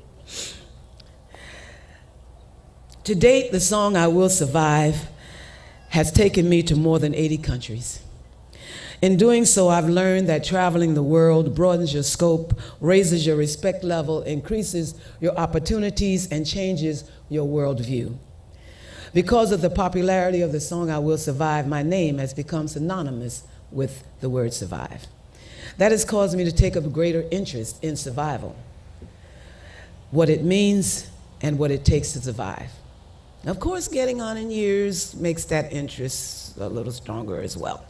To date, the song I Will Survive has taken me to more than eighty countries. In doing so, I've learned that traveling the world broadens your scope, raises your respect level, increases your opportunities, and changes your worldview. Because of the popularity of the song I Will Survive, my name has become synonymous with the word survive. That has caused me to take a greater interest in survival, what it means and what it takes to survive. Of course, getting on in years makes that interest a little stronger as well.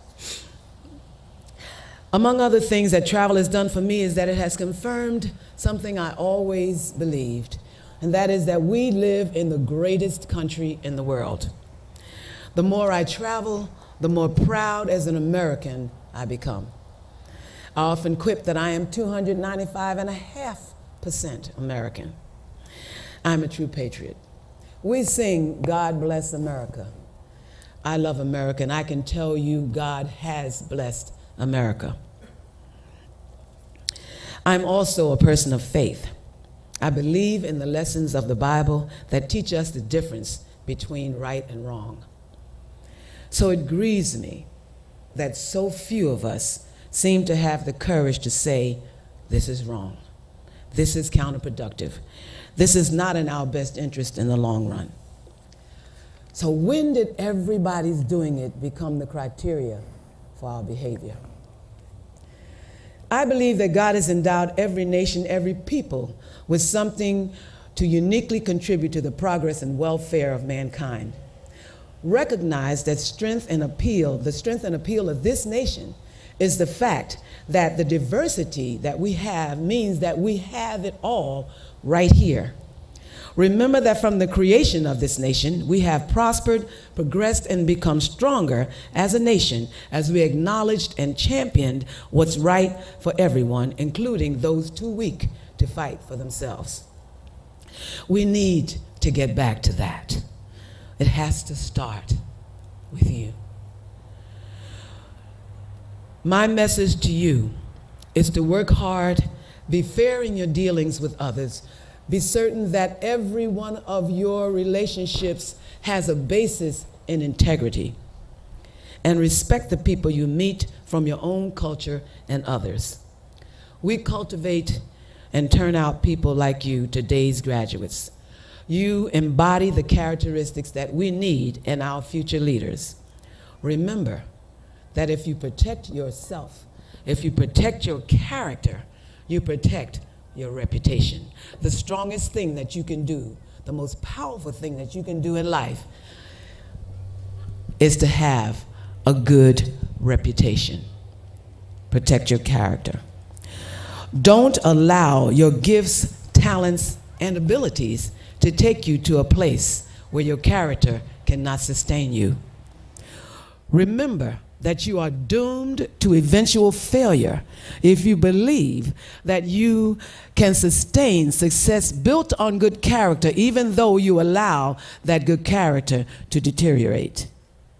Among other things that travel has done for me is that it has confirmed something I always believed, and that is that we live in the greatest country in the world. The more I travel, the more proud as an American I become. I often quip that I am two hundred ninety-five and a half percent American. I'm a true patriot. We sing, God bless America. I love America, and I can tell you God has blessed America. I'm also a person of faith. I believe in the lessons of the Bible that teach us the difference between right and wrong. So it grieves me that so few of us seem to have the courage to say, this is wrong. This is counterproductive. This is not in our best interest in the long run. So when did everybody's doing it become the criteria for our behavior? I believe that God has endowed every nation, every people with something to uniquely contribute to the progress and welfare of mankind. Recognize that strength and appeal, the strength and appeal of this nation is the fact that the diversity that we have means that we have it all right here. Remember that from the creation of this nation, we have prospered, progressed, and become stronger as a nation as we acknowledged and championed what's right for everyone, including those too weak to fight for themselves. We need to get back to that. It has to start with you. My message to you is to work hard, be fair in your dealings with others, be certain that every one of your relationships has a basis in integrity, and respect the people you meet from your own culture and others. We cultivate and turn out people like you, today's graduates. You embody the characteristics that we need in our future leaders. Remember that if you protect yourself, if you protect your character, you protect your reputation. The strongest thing that you can do, the most powerful thing that you can do in life, is to have a good reputation. Protect your character. Don't allow your gifts, talents, and abilities to take you to a place where your character cannot sustain you. Remember that you are doomed to eventual failure if you believe that you can sustain success built on good character, even though you allow that good character to deteriorate.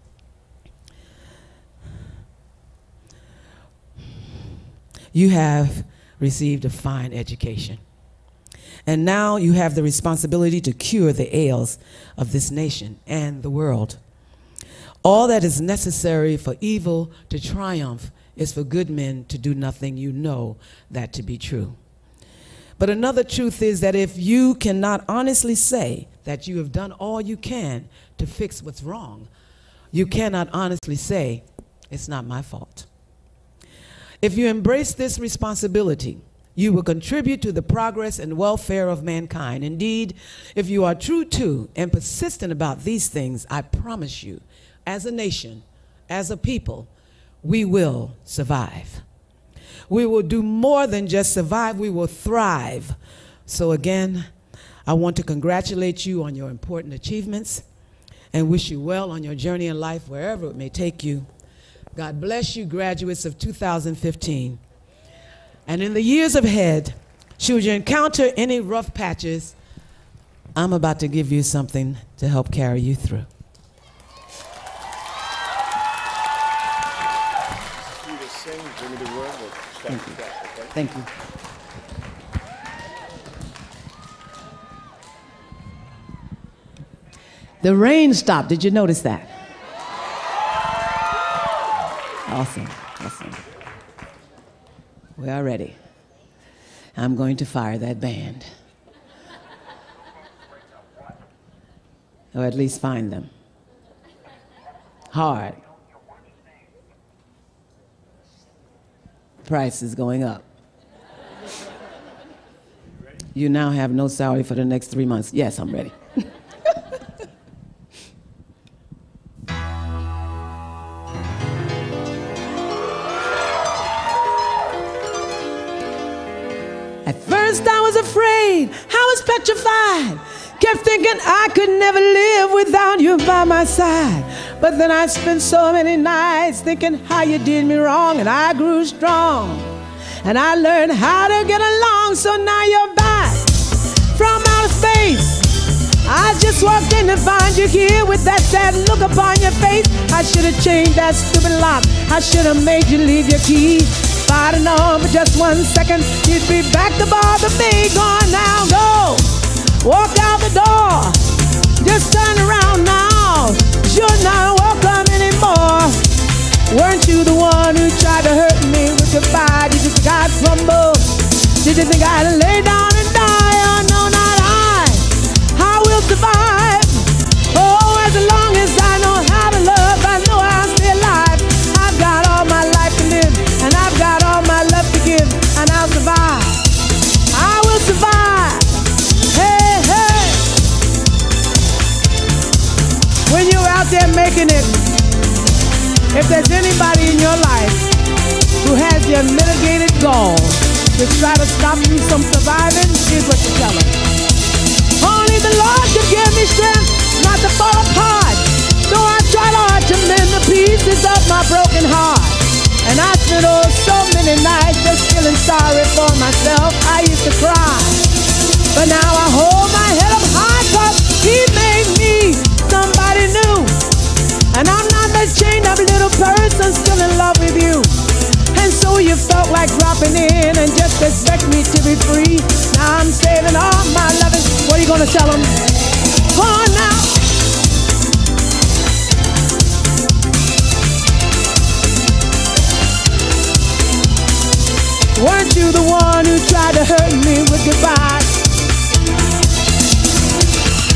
You have received a fine education, and now you have the responsibility to cure the ails of this nation and the world. All that is necessary for evil to triumph is for good men to do nothing. You know that to be true. But another truth is that if you cannot honestly say that you have done all you can to fix what's wrong, you cannot honestly say, it's not my fault. If you embrace this responsibility, you will contribute to the progress and welfare of mankind. Indeed, if you are true to and persistent about these things, I promise you, as a nation, as a people, we will survive. We will do more than just survive, we will thrive. So again, I want to congratulate you on your important achievements and wish you well on your journey in life, wherever it may take you. God bless you, graduates of two thousand fifteen. And in the years ahead, should you encounter any rough patches, I'm about to give you something to help carry you through. Thank you. Thank you. The rain stopped. Did you notice that? Awesome. Awesome. We are ready. I'm going to fire that band. Or at least find them. Hard. Price is going up. You now have no salary for the next three months. Yes, I'm ready. At first I was afraid, I was petrified. Kept thinking I could never live without you by my side. But then I spent so many nights thinking how you did me wrong, and I grew strong. And I learned how to get along, so now you're back from outer space. I just walked in to find you here with that sad look upon your face. I should have changed that stupid lock. I should have made you leave your key. If I'd have known for just one second, you'd be back to bother me. Go on now, go. Walk out the door. Just turn around now. You're not welcome anymore. Weren't you the one who tried to hurt me with goodbye? Did you think I'd crumble? Did you think I'd lay down and die? Oh, no, not I. I will survive. Oh, as long as I know how to love, I know I'll stay alive. I've got all my life to live, and I've got all my love to give, and I'll survive. I will survive. Hey, hey. When you're out there making it, if there's anybody in your life who has the unmitigated gall to try to stop you from surviving, here's what you tell them. Only the Lord can give me strength not to fall apart. Though I tried hard to mend the pieces of my broken heart. And I spent oh so many nights just feeling sorry for myself. I used to cry. But now I hold my head up high, 'cause He made me somebody new. And I'm not that chained up little person still in love with you. And so you felt like dropping in and just expect me to be free. Now I'm saving all my loving. What are you gonna tell them? Go on now. Weren't you the one who tried to hurt me with goodbye?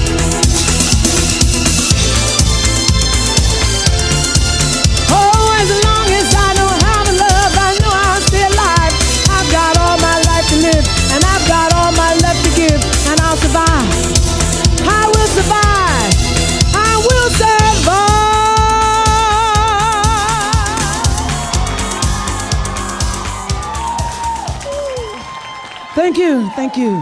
Thank you, thank you.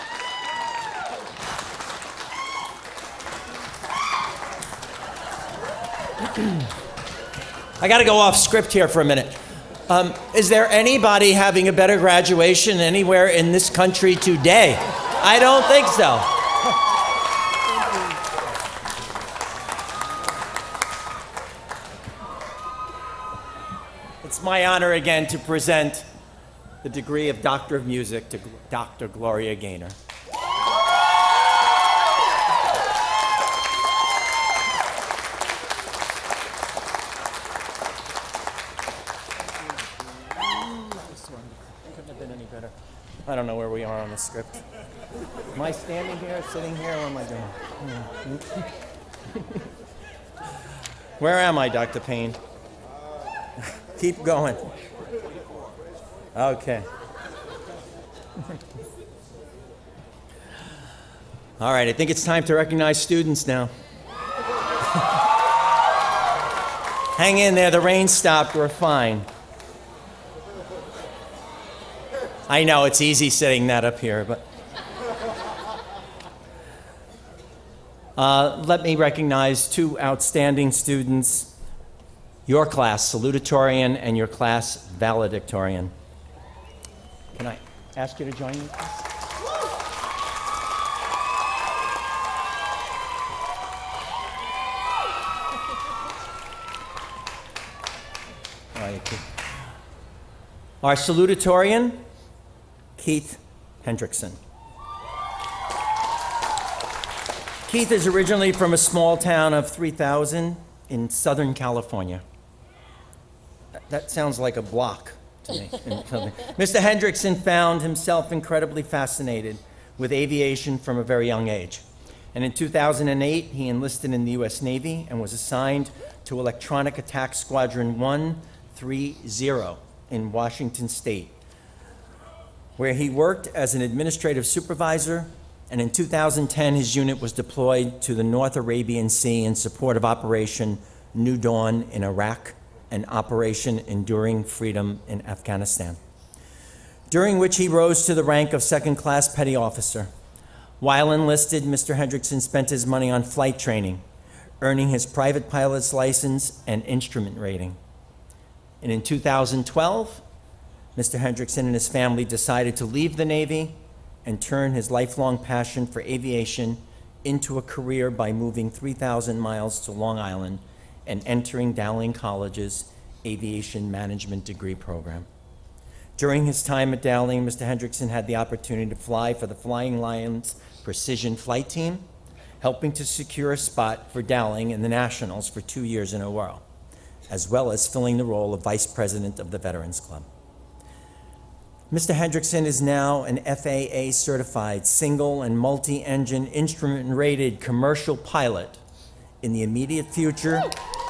I got to go off script here for a minute. Um, is there anybody having a better graduation anywhere in this country today? I don't think so. It's my honor again to present the degree of Doctor of Music to Doctor Gloria Gaynor. I don't know where we are on the script. Am I standing here, sitting here, what am I doing? Where am I, Doctor Payne? Keep going. Okay. All right, I think it's time to recognize students now. Hang in there, the rain stopped, we're fine. I know it's easy sitting that up here, but. Uh, let me recognize two outstanding students, your class salutatorian and your class valedictorian. Can I ask you to join me, please? All right, our salutatorian, Keith Hendrickson. Keith is originally from a small town of three thousand in Southern California. That sounds like a block to me. Mister Hendrickson found himself incredibly fascinated with aviation from a very young age. And in two thousand eight, he enlisted in the U S Navy and was assigned to Electronic Attack Squadron one thirty in Washington State, where he worked as an administrative supervisor, and in two thousand ten his unit was deployed to the North Arabian Sea in support of Operation New Dawn in Iraq and Operation Enduring Freedom in Afghanistan, during which he rose to the rank of second-class petty officer. While enlisted, Mister Hendrickson spent his money on flight training, earning his private pilot's license and instrument rating. And in two thousand twelve, Mister Hendrickson and his family decided to leave the Navy and turn his lifelong passion for aviation into a career by moving three thousand miles to Long Island and entering Dowling College's Aviation Management degree program. During his time at Dowling, Mister Hendrickson had the opportunity to fly for the Flying Lions Precision Flight Team, helping to secure a spot for Dowling in the Nationals for two years in a row, as well as filling the role of Vice President of the Veterans Club. Mister Hendrickson is now an F A A-certified single and multi-engine instrument-rated commercial pilot. In the immediate future,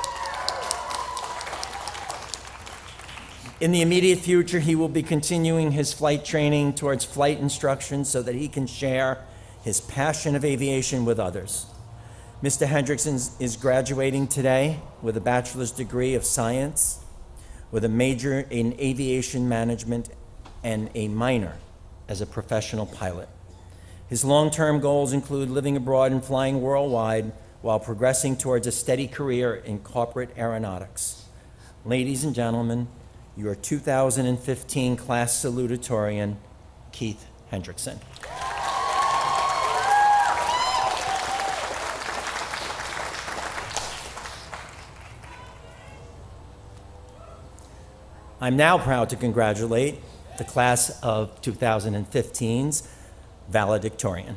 in the immediate future, he will be continuing his flight training towards flight instruction so that he can share his passion of aviation with others. Mister Hendrickson is graduating today with a bachelor's degree of science, with a major in aviation management and a minor as a professional pilot. His long-term goals include living abroad and flying worldwide while progressing towards a steady career in corporate aeronautics. Ladies and gentlemen, your two thousand fifteen class salutatorian, Keith Hendrickson. I'm now proud to congratulate the class of two thousand fifteen's valedictorian.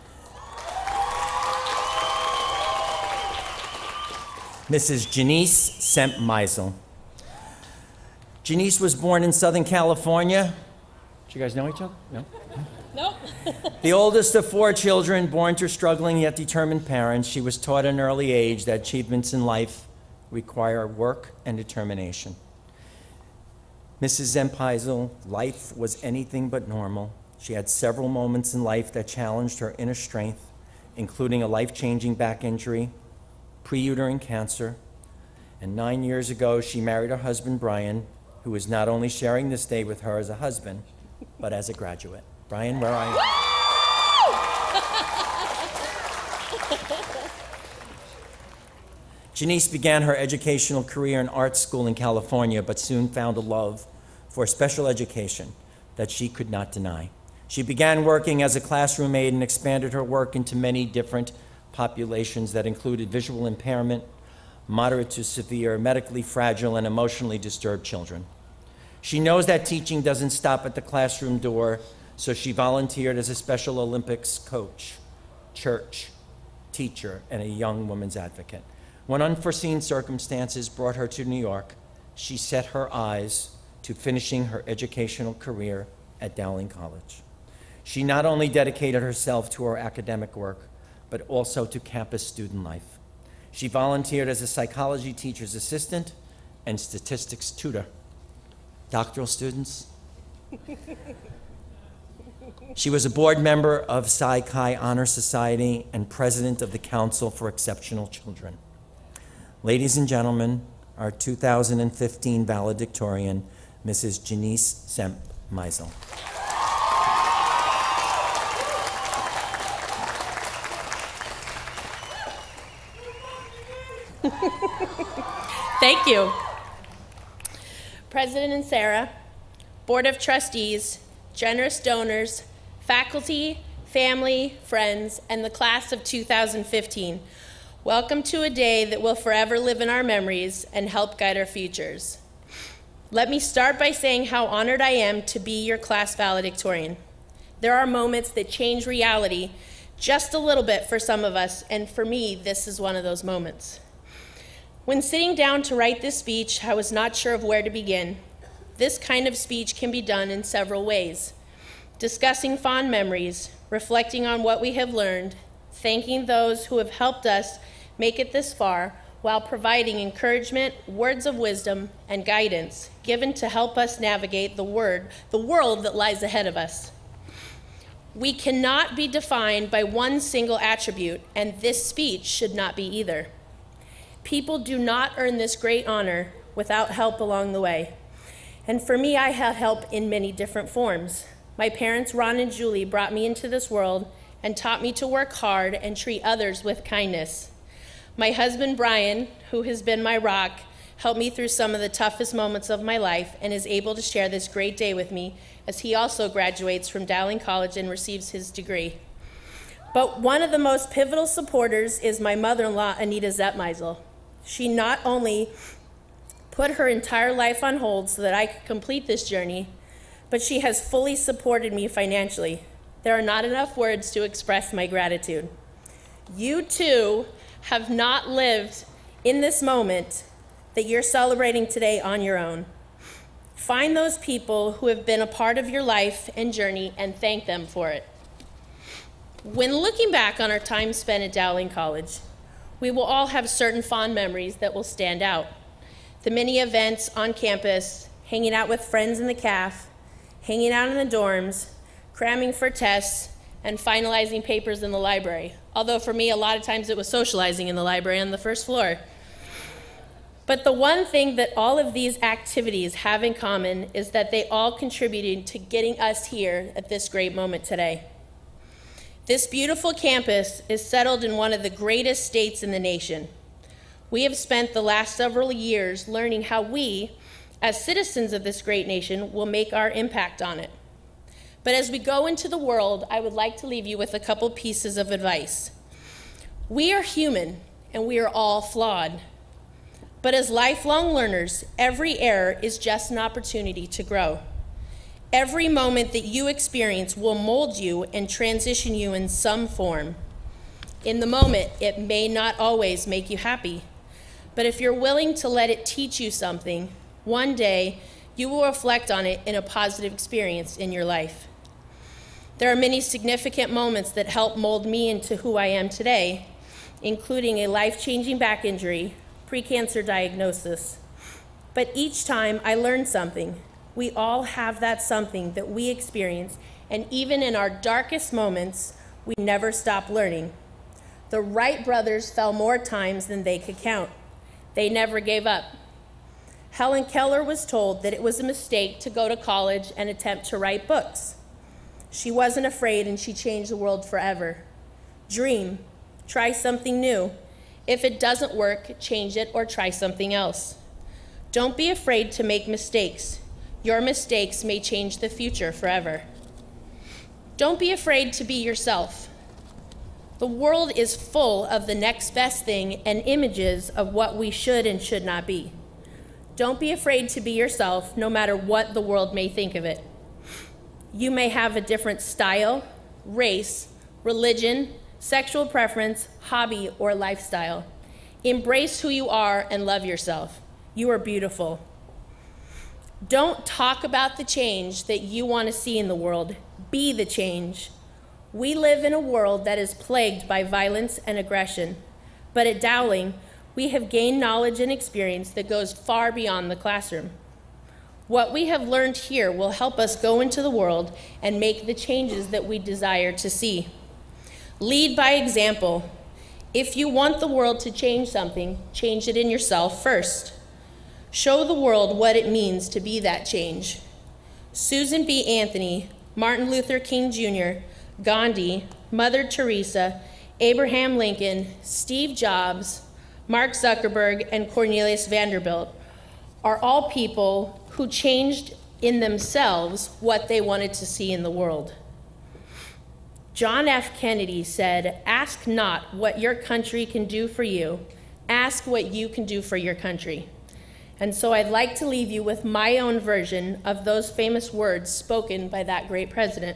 Missus Janice Semp Meisel. Janice was born in Southern California. Do you guys know each other? No? Nope. The oldest of four children, born to struggling yet determined parents, she was taught at an early age that achievements in life require work and determination. Missus Zempeisel, life was anything but normal. She had several moments in life that challenged her inner strength, including a life-changing back injury, pre-uterine cancer, and nine years ago, she married her husband, Brian, who is not only sharing this day with her as a husband, but as a graduate. Brian, where are you? Janice began her educational career in art school in California, but soon found a love for special education that she could not deny. She began working as a classroom aide and expanded her work into many different populations that included visual impairment, moderate to severe, medically fragile, and emotionally disturbed children. She knows that teaching doesn't stop at the classroom door, so she volunteered as a Special Olympics coach, church, teacher, and a young women's advocate. When unforeseen circumstances brought her to New York, she set her eyes to finishing her educational career at Dowling College. She not only dedicated herself to her academic work, but also to campus student life. She volunteered as a psychology teacher's assistant and statistics tutor. Doctoral students? She was a board member of Psi Chi Honor Society and president of the Council for Exceptional Children. Ladies and gentlemen, our two thousand fifteen valedictorian, Missus Janice Semp Meisel. Thank you. President and Sarah, Board of Trustees, generous donors, faculty, family, friends, and the class of two thousand fifteen. Welcome to a day that will forever live in our memories and help guide our futures. Let me start by saying how honored I am to be your class valedictorian. There are moments that change reality just a little bit for some of us, and for me, this is one of those moments. When sitting down to write this speech, I was not sure of where to begin. This kind of speech can be done in several ways. Discussing fond memories, reflecting on what we have learned, thanking those who have helped us make it this far, while providing encouragement, words of wisdom, and guidance given to help us navigate the word, the world that lies ahead of us. We cannot be defined by one single attribute, and this speech should not be either. People do not earn this great honor without help along the way. And for me, I have help in many different forms. My parents, Ron and Julie, brought me into this world and taught me to work hard and treat others with kindness. My husband, Brian, who has been my rock, helped me through some of the toughest moments of my life and is able to share this great day with me as he also graduates from Dowling College and receives his degree. But one of the most pivotal supporters is my mother-in-law, Anita Zetmeisel. She not only put her entire life on hold so that I could complete this journey, but she has fully supported me financially. There are not enough words to express my gratitude. You too have not lived in this moment that you're celebrating today on your own. Find those people who have been a part of your life and journey and thank them for it. When looking back on our time spent at Dowling College, we will all have certain fond memories that will stand out. The many events on campus, hanging out with friends in the caf, hanging out in the dorms, cramming for tests, and finalizing papers in the library. Although for me, a lot of times it was socializing in the library on the first floor. But the one thing that all of these activities have in common is that they all contributed to getting us here at this great moment today. This beautiful campus is settled in one of the greatest states in the nation. We have spent the last several years learning how we, as citizens of this great nation, will make our impact on it. But as we go into the world, I would like to leave you with a couple pieces of advice. We are human, and we are all flawed. But as lifelong learners, every error is just an opportunity to grow. Every moment that you experience will mold you and transition you in some form. In the moment, it may not always make you happy, but if you're willing to let it teach you something, one day you will reflect on it in a positive experience in your life. There are many significant moments that helped mold me into who I am today, including a life-changing back injury, pre-cancer diagnosis. But each time I learned something. We all have that something that we experience, and even in our darkest moments, we never stop learning. The Wright brothers fell more times than they could count. They never gave up. Helen Keller was told that it was a mistake to go to college and attempt to write books. She wasn't afraid, and she changed the world forever. Dream. Try something new. If it doesn't work, change it or try something else. Don't be afraid to make mistakes. Your mistakes may change the future forever. Don't be afraid to be yourself. The world is full of the next best thing and images of what we should and should not be. Don't be afraid to be yourself, no matter what the world may think of it. You may have a different style, race, religion, sexual preference, hobby, or lifestyle. Embrace who you are and love yourself. You are beautiful. Don't talk about the change that you want to see in the world. Be the change. We live in a world that is plagued by violence and aggression, but at Dowling, we have gained knowledge and experience that goes far beyond the classroom. What we have learned here will help us go into the world and make the changes that we desire to see. Lead by example. If you want the world to change something, change it in yourself first. Show the world what it means to be that change. Susan B. Anthony, Martin Luther King Junior, Gandhi, Mother Teresa, Abraham Lincoln, Steve Jobs, Mark Zuckerberg, and Cornelius Vanderbilt are all people who changed in themselves what they wanted to see in the world. John F. Kennedy said, "Ask not what your country can do for you, ask what you can do for your country." And so I'd like to leave you with my own version of those famous words spoken by that great president.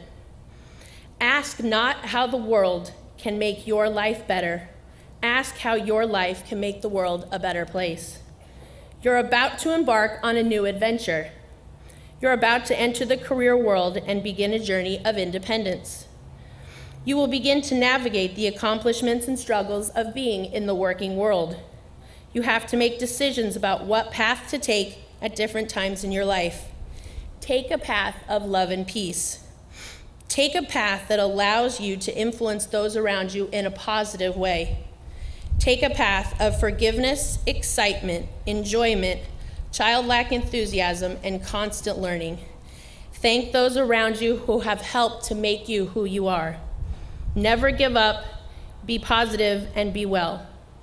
Ask not how the world can make your life better. Ask how your life can make the world a better place. You're about to embark on a new adventure. You're about to enter the career world and begin a journey of independence. You will begin to navigate the accomplishments and struggles of being in the working world. You have to make decisions about what path to take at different times in your life. Take a path of love and peace. Take a path that allows you to influence those around you in a positive way. Take a path of forgiveness, excitement, enjoyment, childlike enthusiasm, and constant learning. Thank those around you who have helped to make you who you are. Never give up, be positive, and be well.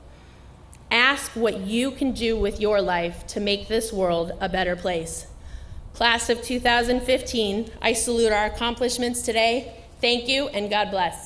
Ask what you can do with your life to make this world a better place. Class of two thousand fifteen, I salute our accomplishments today. Thank you, and God bless.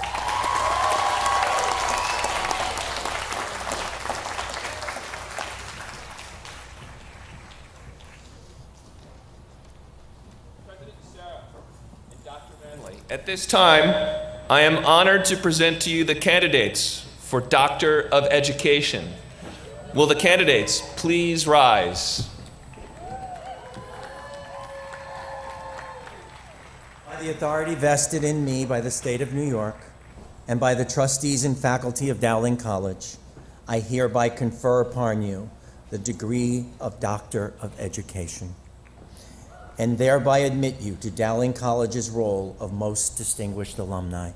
At this time, I am honored to present to you the candidates for Doctor of Education. Will the candidates please rise? By the authority vested in me by the state of New York and by the trustees and faculty of Dowling College, I hereby confer upon you the degree of Doctor of Education, and thereby admit you to Dowling College's role of most distinguished alumni.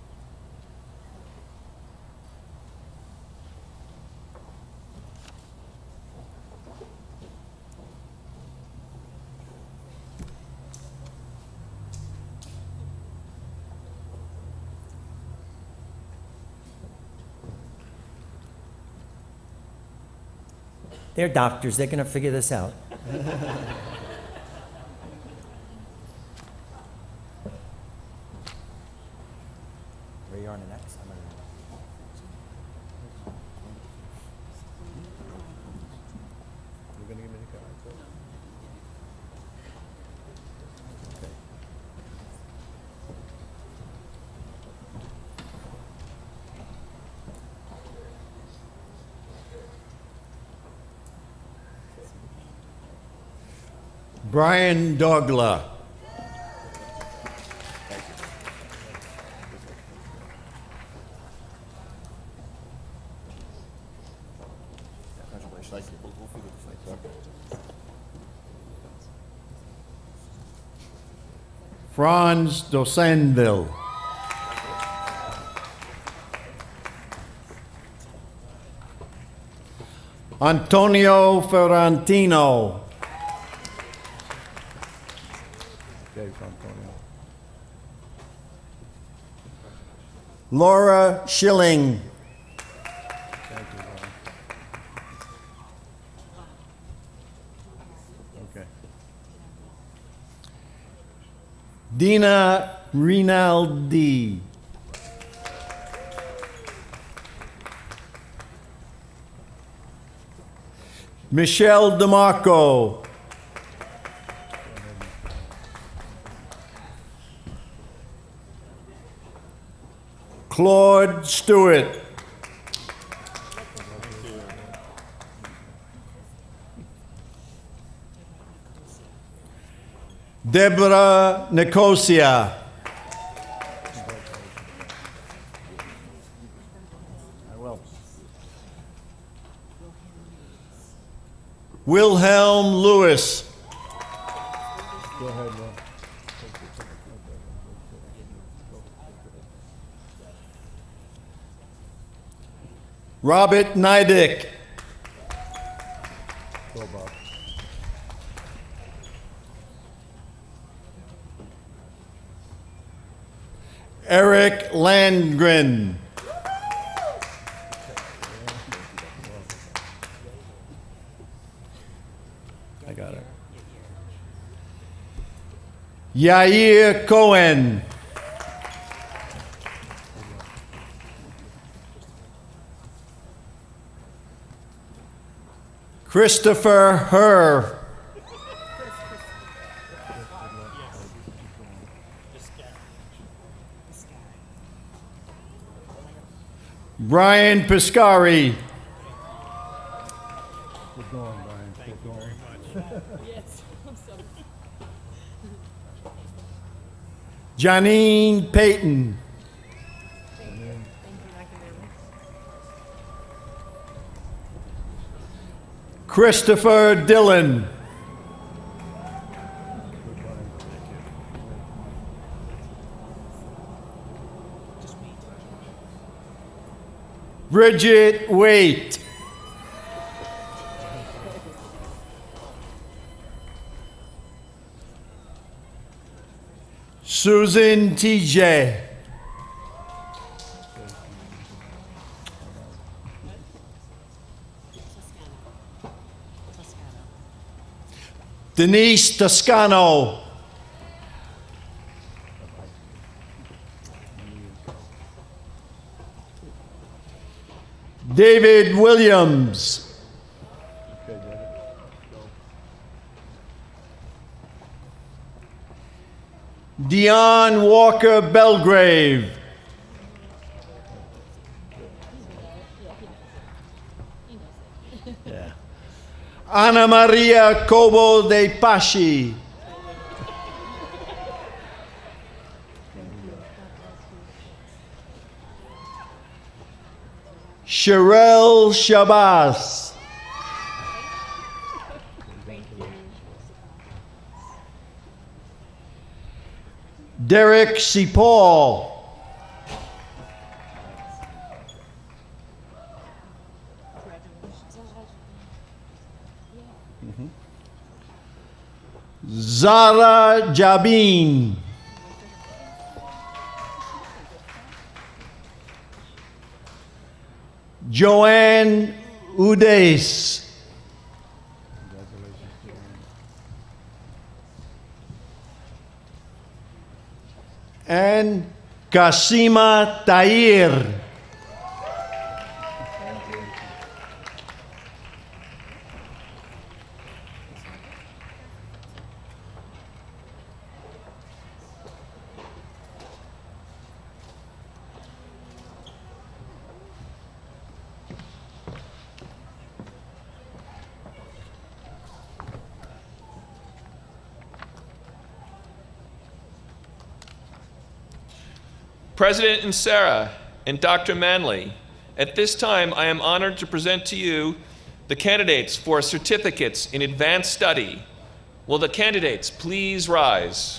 They're doctors, they're gonna figure this out. Where you are next? I'm gonna... You're gonna give me the card, so. Brian Dogla. Franz Dosenville. Antonio Ferrantino. Okay, Antonio. Laura Schilling. Okay. Dina Rinaldi. Michelle DeMarco. Claude Stewart. Deborah Nicosia. Wilhelm Lewis. Go ahead, Will. Robert Neidick. Go, Bob. Eric Landgren. I got it. Yair Cohen. Christopher Herr. Brian Piscari. Keep going, Brian. Keep going. Yes, I'm sorry. Janine Payton. Christopher Dillon. Bridget Waite. Susan T J. Denise Toscano. David Williams. Dion Walker Belgrave. Yeah. Ana Maria Cobo de Pasci. Sherelle Shabazz. Derek C. Paul. Mm-hmm. Zara Jabin. Joanne Udes. And Kasima Tahir. President Insera and Doctor Manley, at this time I am honored to present to you the candidates for certificates in advanced study. Will the candidates please rise?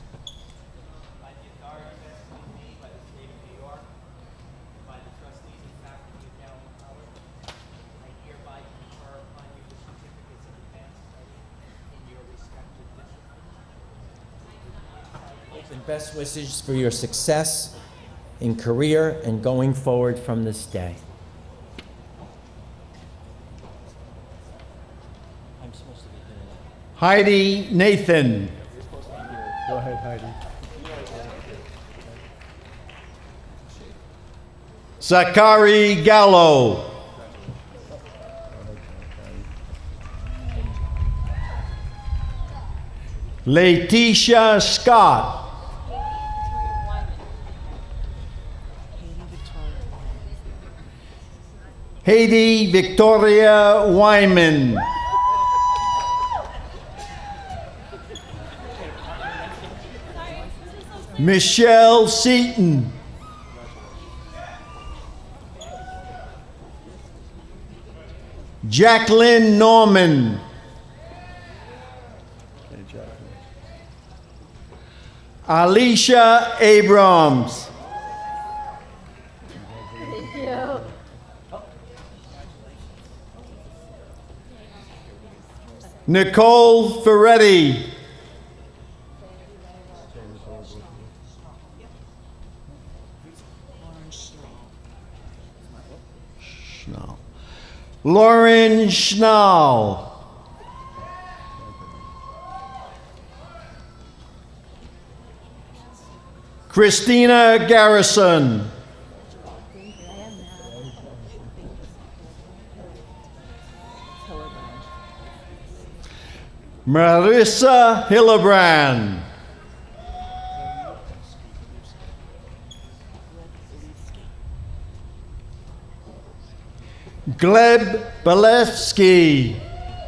By the authority vested in me by the state of New York, by the trustees of and best wishes for your success in career and going forward from this day. I'm supposed to be here. Heidi Nathan. Go ahead, Heidi. Zachary Gallo. Letitia Scott. Haiti Victoria Wyman. Michelle Seaton. Jacqueline Norman. Alicia Abrams. Nicole Ferretti. Schnall. Lauren Schnall. Christina Garrison. Marissa Hillebrand. Gleb Belevsky.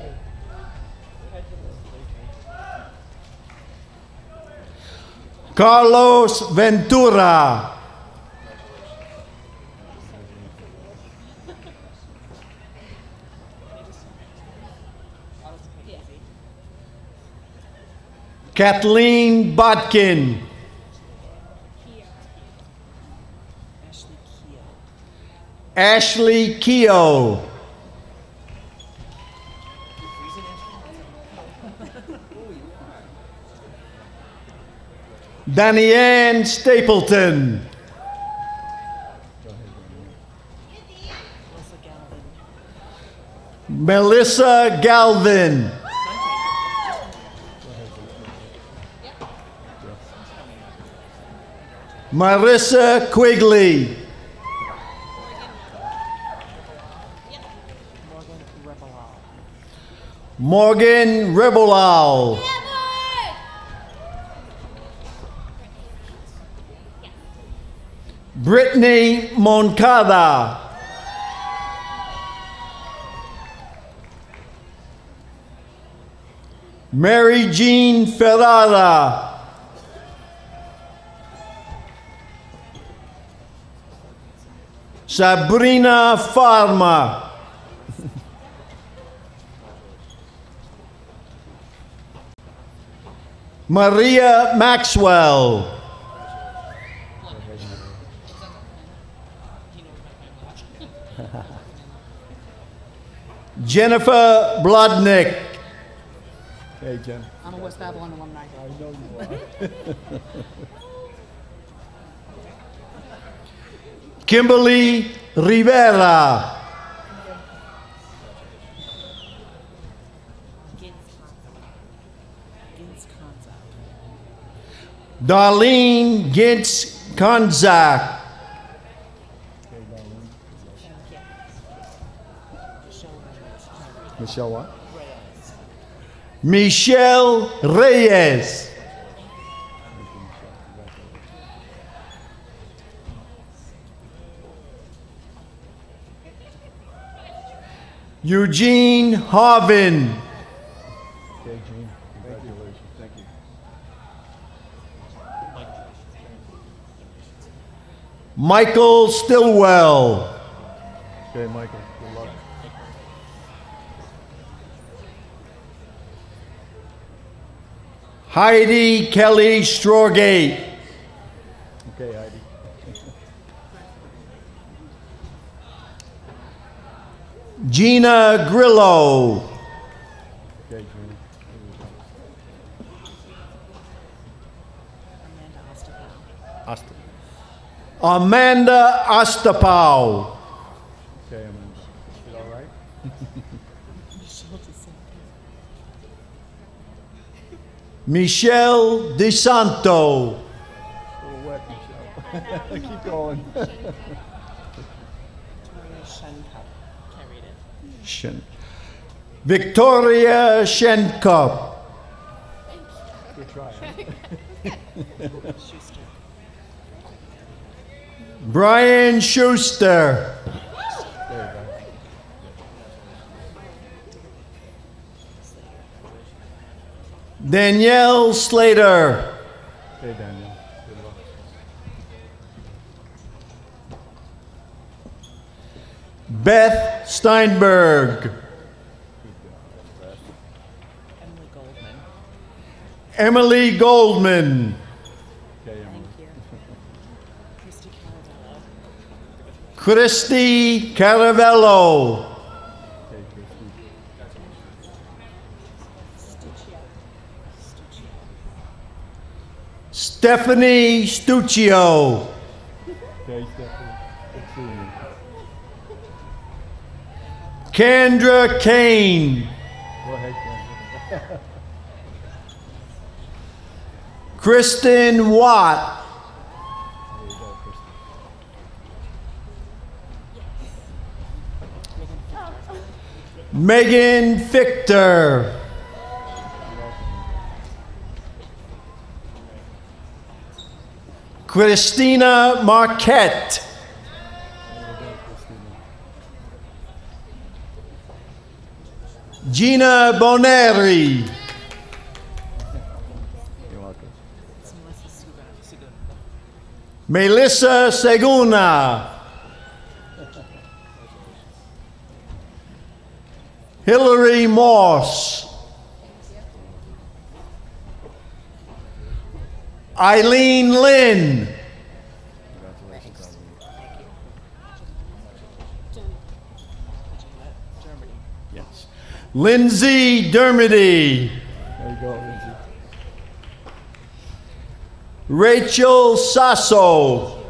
Carlos Ventura. Kathleen Botkin. Ashley Keogh. Danianne Stapleton. Melissa Galvin. Marissa Quigley. Morgan Rebolal. Brittany Moncada. Mary Jean Ferrara. Sabrina Farma. Maria Maxwell. Jennifer Blodnick. Hey, Jen. I'm a West Babylon alumni. I know you are. Kimberly Rivera. Darlene Gintz Konzak. Michelle what? Michelle Reyes. Eugene Harvin. Okay, Gene. Congratulations. Thank you. Michael Stillwell. Okay, Michael. Good luck. Heidi Kelly Strawgate. Okay, Heidi. Gina Grillo. Okay, Gene. Amanda Ostapau. Okay, Amanda. Is it all right? Michelle DeSanto. A little wet, Michelle. Keep going. Shen. Victoria Shenkup. Good try. Brian Schuster. There you go. Danielle Slater. Hey, Daniel. Good luck. Beth Steinberg. Emily Goldman. Okay, Emily. Christy Caravello. Okay, Christy. Stephanie Stuccio. Okay, Stephanie. Good seeing you. Kendra Kane. Go ahead, Kendra. Kristen Watt. There you go, Christy. Megan Fichter. Christina Marquette. Gina Boneri. You're welcome. Melissa Seguna. Hillary Moss. Eileen Lynn. Congratulations, Eileen. Yes. Lindsay Dermody. There you go, Lindsay. Rachel Sasso.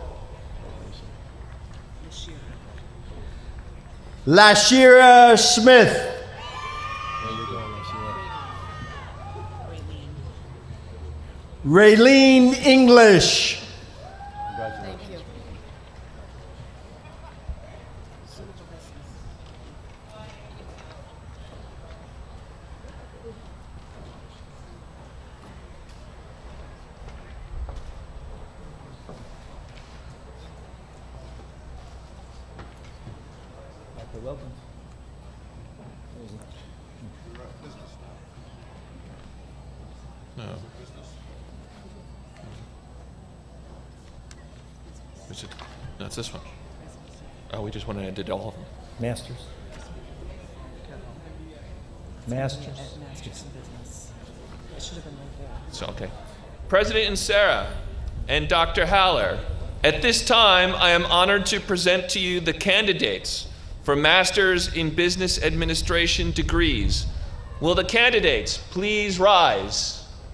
Lashira Smith. There you go, Lashira. Raylene English. Congratulations. Doctor Wilkins. No. Is it? No, it's this one. Oh, we just went ahead and did all of them. Masters. Masters. So, okay. President and Sarah and Doctor Haller, at this time, I am honored to present to you the candidates for Masters in Business Administration degrees. Will the candidates please rise?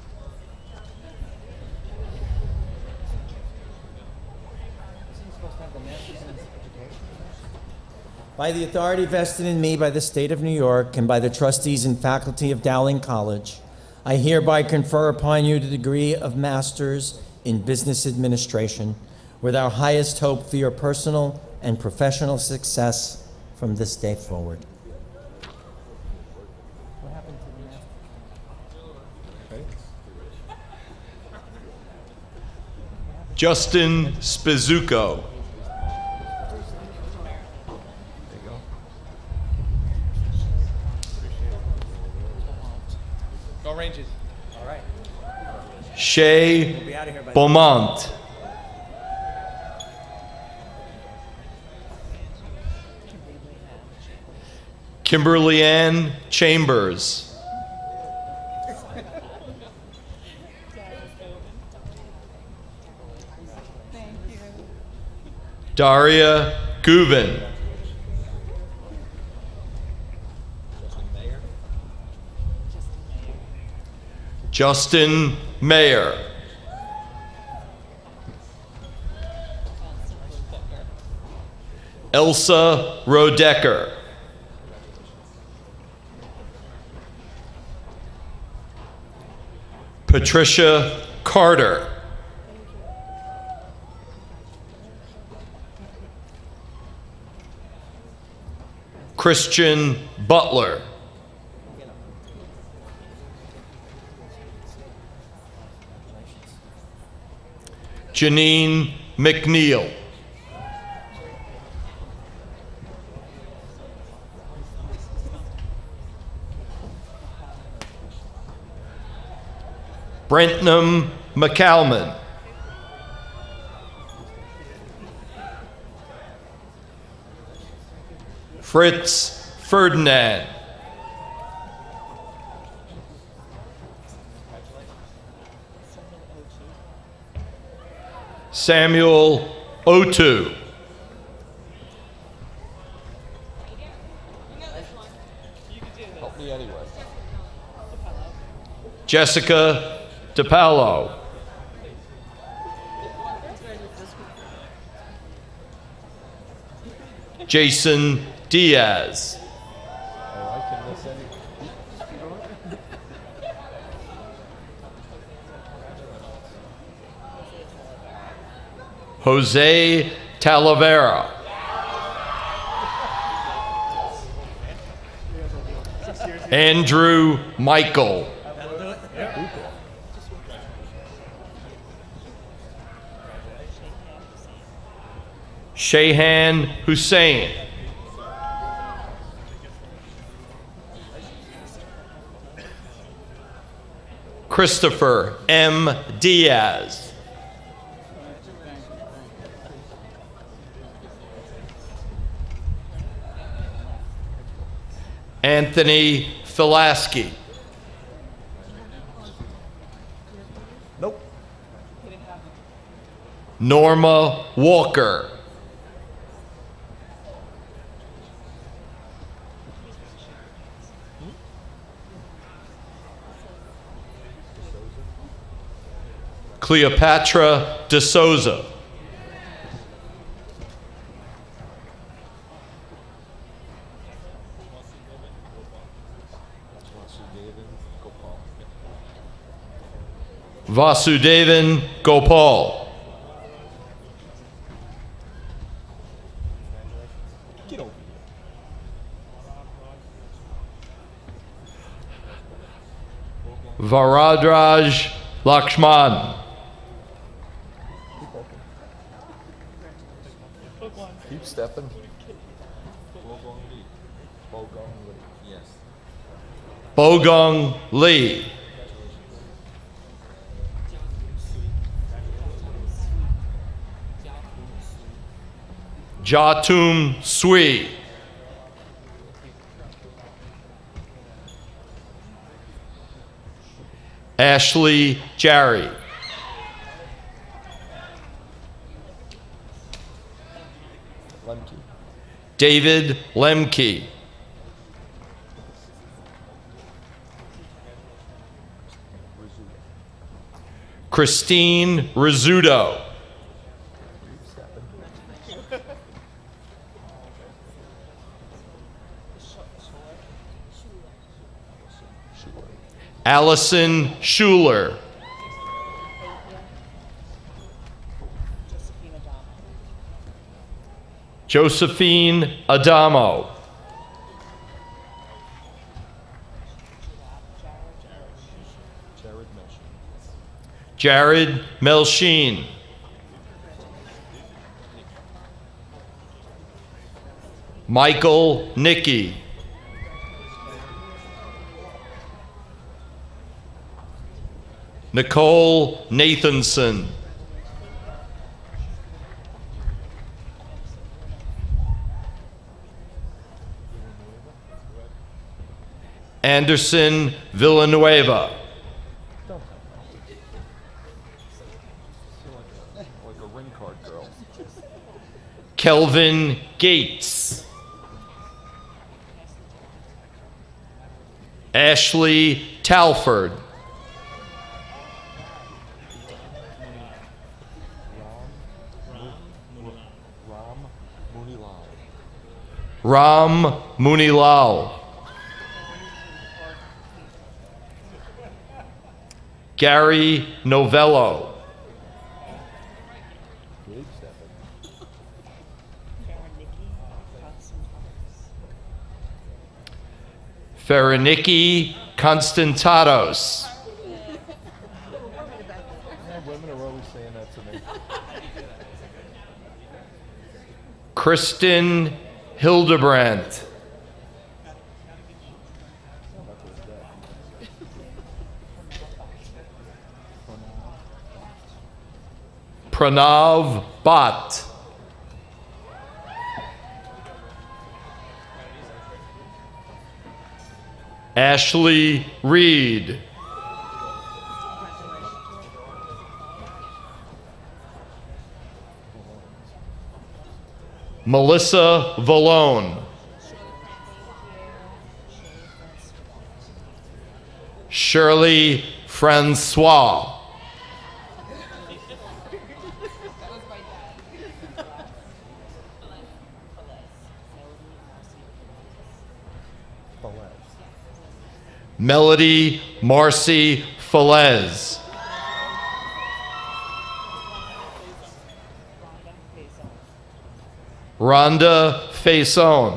By the authority vested in me by the State of New York and by the trustees and faculty of Dowling College, I hereby confer upon you the degree of Masters in Business Administration with our highest hope for your personal and professional success from this day forward. What happened to the master? Justin Spizuko. Go Rangers. All right. Shay We'll be out of here by Beaumont. Kimberly Ann Chambers. Daria Guven. Justin Mayer. Elsa Rodecker. Patricia Carter. Christian Butler. Janine McNeil. Brentham McCalman. Fritz Ferdinand. Samuel Otu. Help me anyway. Jessica DePaolo. Jason Diaz. Jose Talavera. Andrew Michael. Shahan Hussein. Christopher M. Diaz. Anthony Filaski. Nope. Norma Walker. Cleopatra De Souza. Vasudevan Gopal. Varadraj Lakshman. Keep stepping. Bogong Lee. Jatum Sui. Ashley Jarry. Lemke. David Lemke. Christine Rizzuto. Allison Schuler. Josephine Adamo. Jared Melsheen. Michael Nicky. Nicole Nathanson. Anderson Villanueva. Like a ring card girl. Kelvin Gates. Ashley Talford. Ram Munilal. Gary Novello. Fereniki Constantados. Women are always saying that to me. Kristen Hildebrandt. Pranav Bhatt. Ashley Reed. Melissa Vallone. Shirley Francois. Melody Marcy Falez. Rhonda Faison.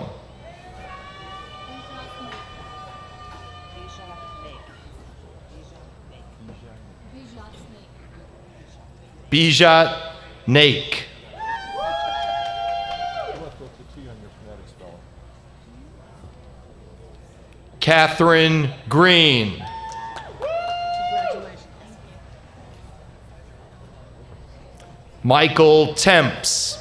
Bijat Naik. Catherine Green. Michael Temps.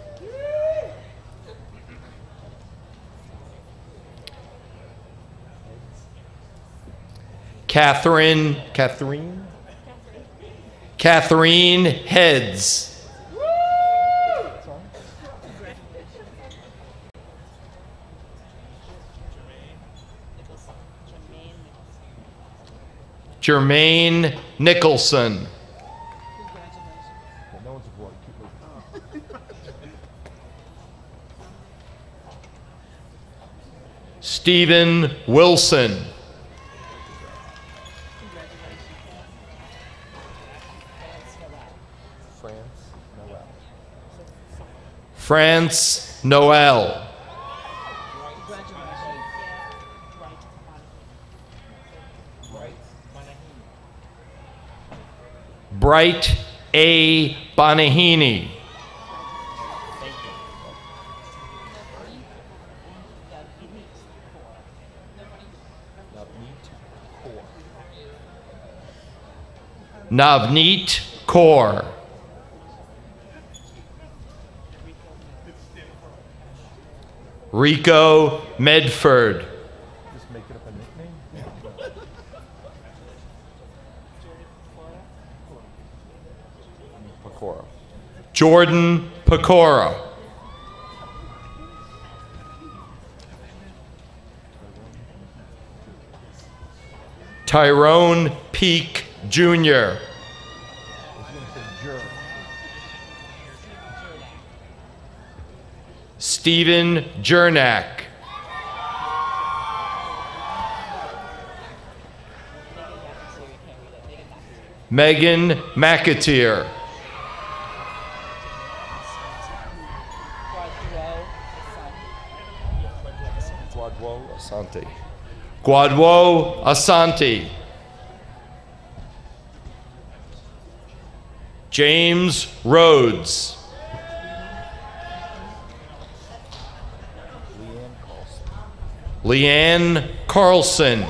Catherine, Catherine? Catherine Heads. Jermaine Nicholson. Stephen Wilson. France Noel. Bright A. Bonahini. Navneet Kaur. Rico Medford. Just make it up a nickname. Pecora. Jordan Pecora. Tyrone Peak Junior Stephen Jernak. Megan McAteer. Guadwo Asante. Guadwo Asante. James Rhodes. Leanne Carlson.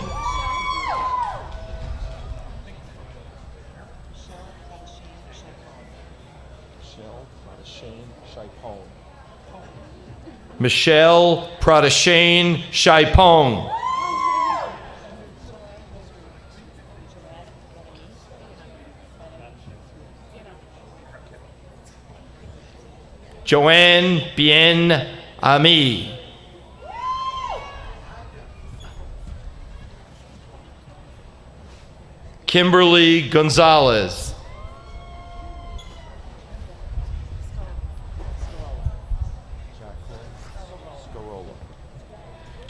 Michelle Pradashane Shaipong. Joanne Bien Ami. Kimberly Gonzalez.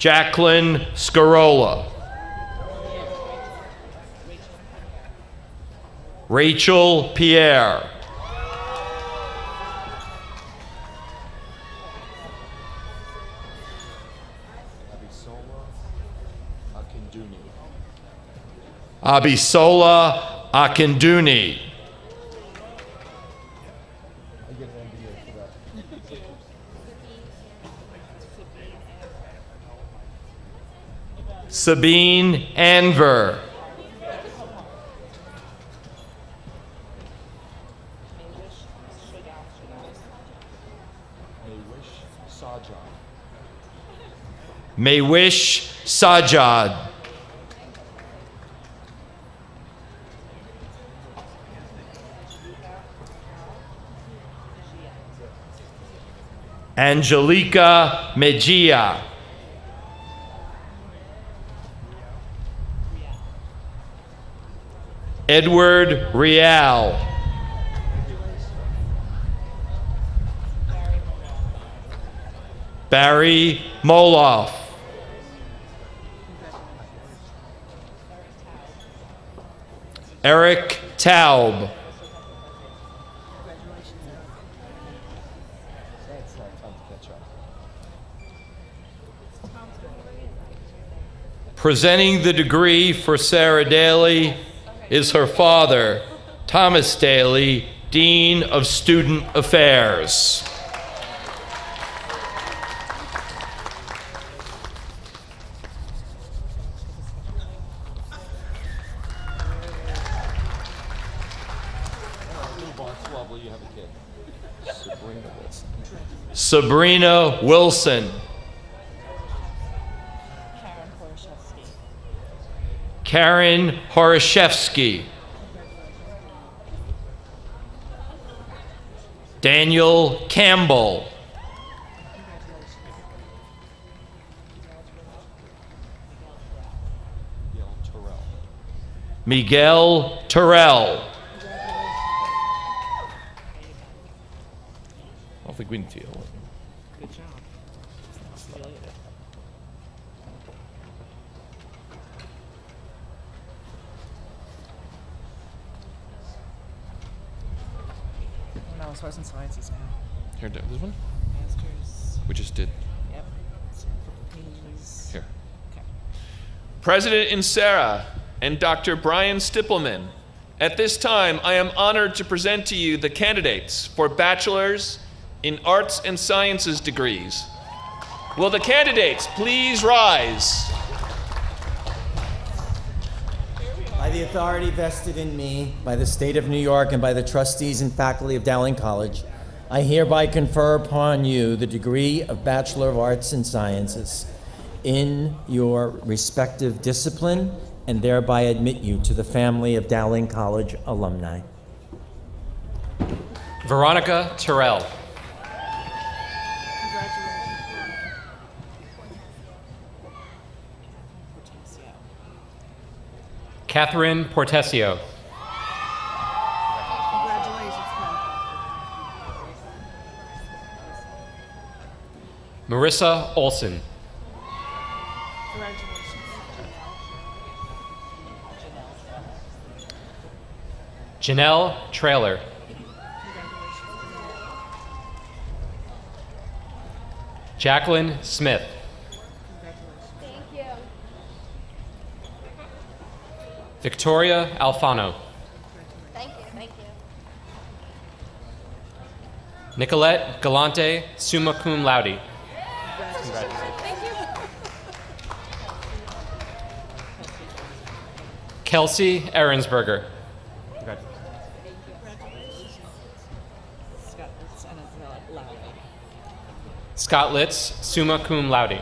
Jacqueline Scarola. Rachel Pierre. Abisola Akinduni. Sabine Anver. Maywish Sajad. Angelica Mejia. Edward Rial. Barry Moloff. Eric Taub. Presenting the degree for Sarah Daly is her father, Thomas Daly, Dean of Student Affairs. Sabrina Wilson. Karen Horashevsky. Daniel Campbell. Miguel Terrell. I don't think we need to yell it. Good job. See you later. Oh no, Source and Sciences now. Here, do this one? Masters. We just did. Yep. It's purple pages. Here. Okay. President Insera and Doctor Brian Stippelman, at this time, I am honored to present to you the candidates for bachelor's in arts and sciences degrees. Will the candidates please rise? By the authority vested in me by the state of New York and by the trustees and faculty of Dowling College, I hereby confer upon you the degree of Bachelor of Arts and Sciences in your respective discipline and thereby admit you to the family of Dowling College alumni. Veronica Terrell. Catherine Portesio. Marissa Olson. Janelle Trailer. Jacqueline Smith. Thank you. Victoria Alfano. Thank you. Thank you. Nicolette Galante, summa cum laude. Thank you. Kelsey Ahrensberger. Scott Litz, summa cum laude.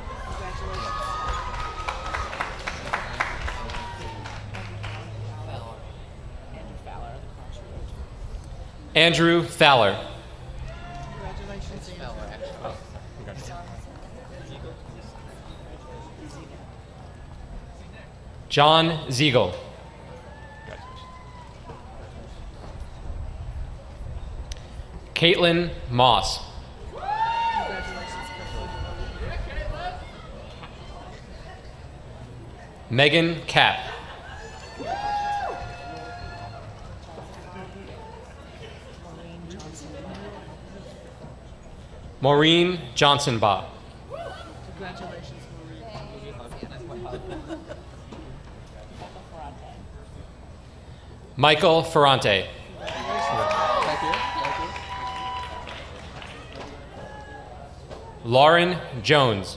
Andrew Fowler. John Ziegel. Caitlin Moss. Megan Kapp. Maureen Johnson-Baugh. Congratulations, Michael Ferrante. Lauren Jones.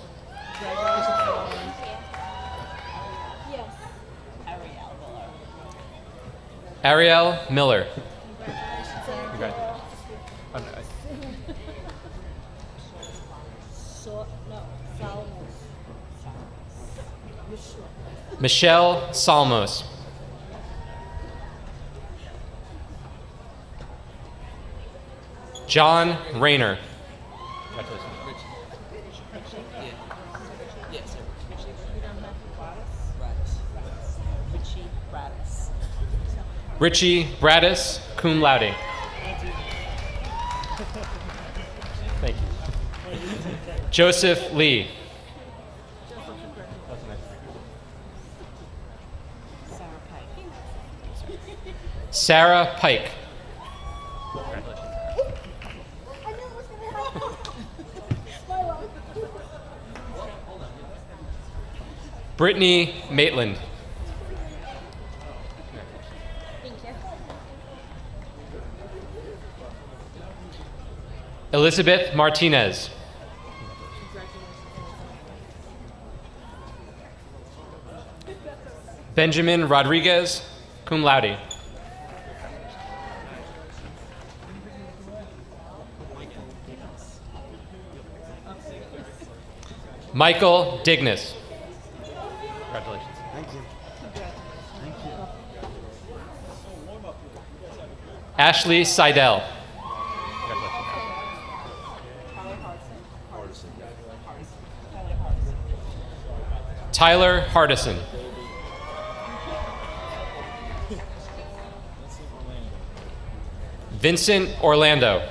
Ariel Miller. Michelle Salmos. John Rayner. Richie Braddis, cum laude. Thank you. Joseph Lee. Sarah Pike. Brittany Maitland. Elizabeth Martinez. Benjamin Rodriguez, cum laude. Michael Dignas. Congratulations. Thank you. Thank you. Ashley Seidel. Tyler Hardison. Vincent Orlando.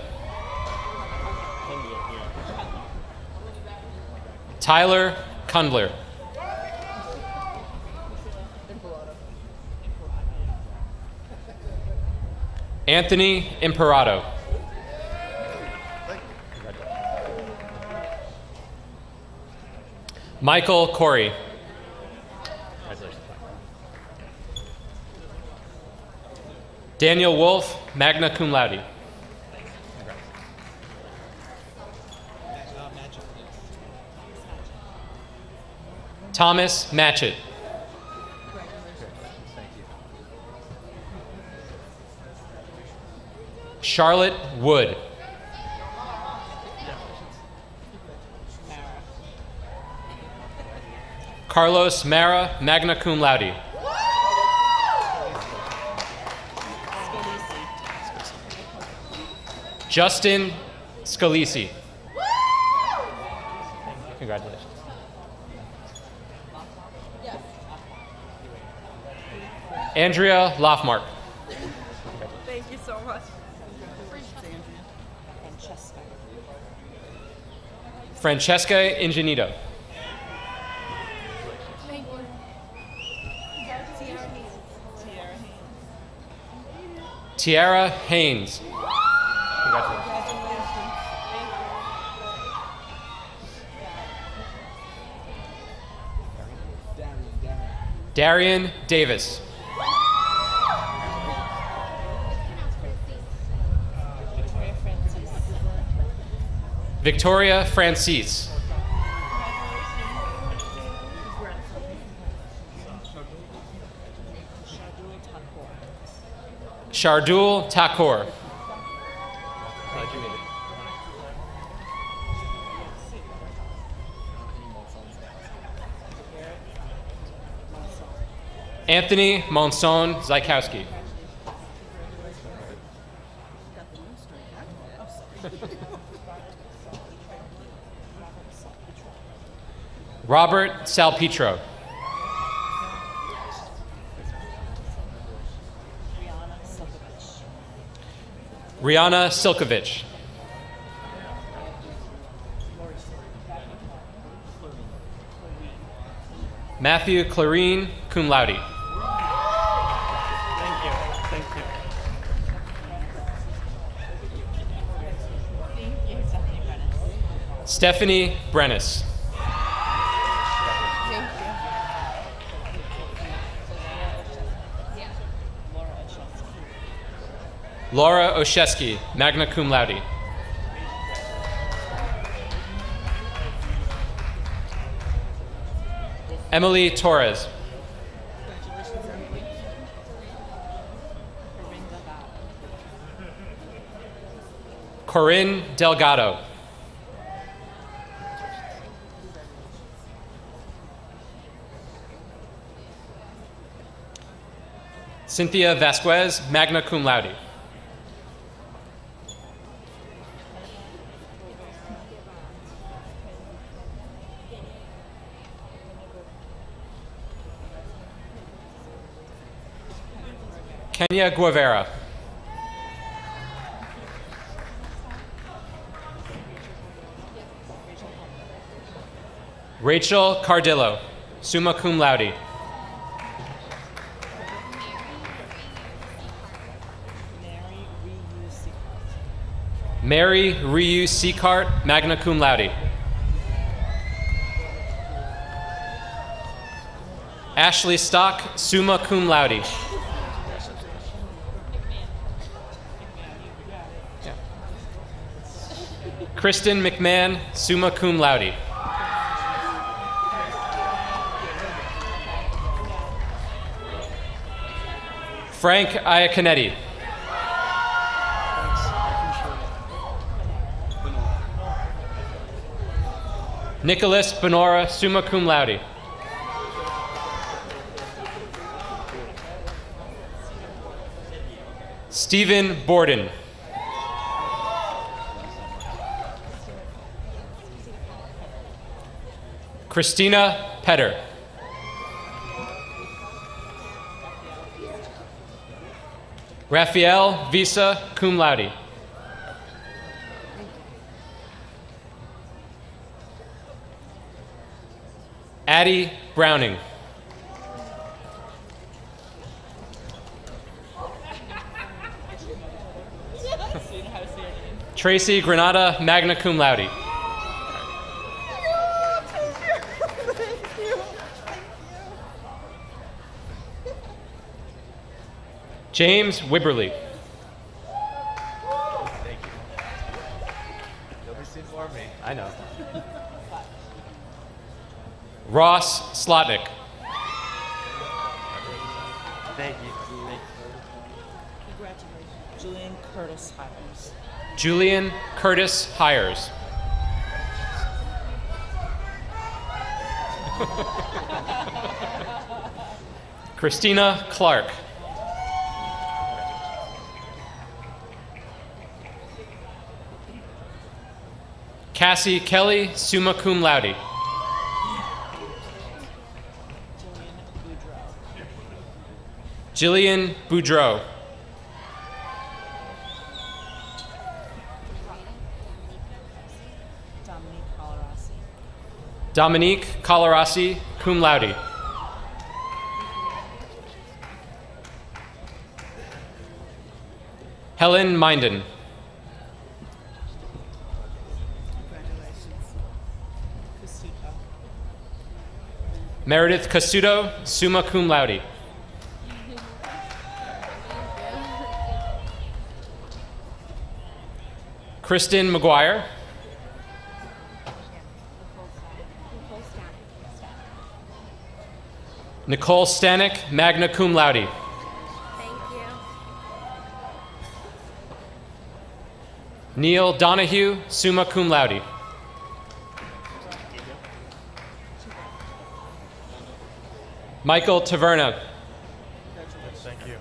Tyler Kundler. Anthony Imperato. Michael Corey. Daniel Wolf, magna cum laude. Thomas Matchett. Charlotte Wood. Carlos Mara, magna cum laude. Justin Scalisi. Congratulations. Andrea Loffmark. Thank you so much. Francesca Ingenito. Thank you. Tiara Haynes. Congratulations. Darian Davis. Victoria Francis. Shardul Thakur. Anthony Monson Zykowski. Robert Salpetro. Rihanna Silkovich. Matthew Clarine, cum laude. Thank you. Thank you. Stephanie Brennis. Laura Oshesky, magna cum laude. Emily Torres. Corinne Delgado. Cynthia Vasquez, magna cum laude. Kenya Guevara. Rachel Cardillo, summa cum laude. Mary Ryu Seacart, magna cum laude. Ashley Stock, summa cum laude. Kristen McMahon, summa cum laude. Frank Iaconetti. Nicholas Benora, summa cum laude. Stephen Borden. Christina Petter. Raphael Visa, cum laude. Addie Browning. Tracy Granada, magna cum laude. James Wibberley. Thank you. You'll be seen for me. I know. Ross Slotnick. Thank you. Thank you. Congratulations. Julian Curtis Hires. Julian Curtis Hires. Christina Clark. Cassie Kelly, summa cum laude. Jillian Boudreau. Dominique Colarasi. Dominique Colarasi, cum laude. Helen Minden. Congratulations. Casuto. Meredith Casuto, summa cum laude. Kristen McGuire. Nicole Stanek, magna cum laude. Thank you. Neil Donahue, summa cum laude. Michael Taverna. Thank you.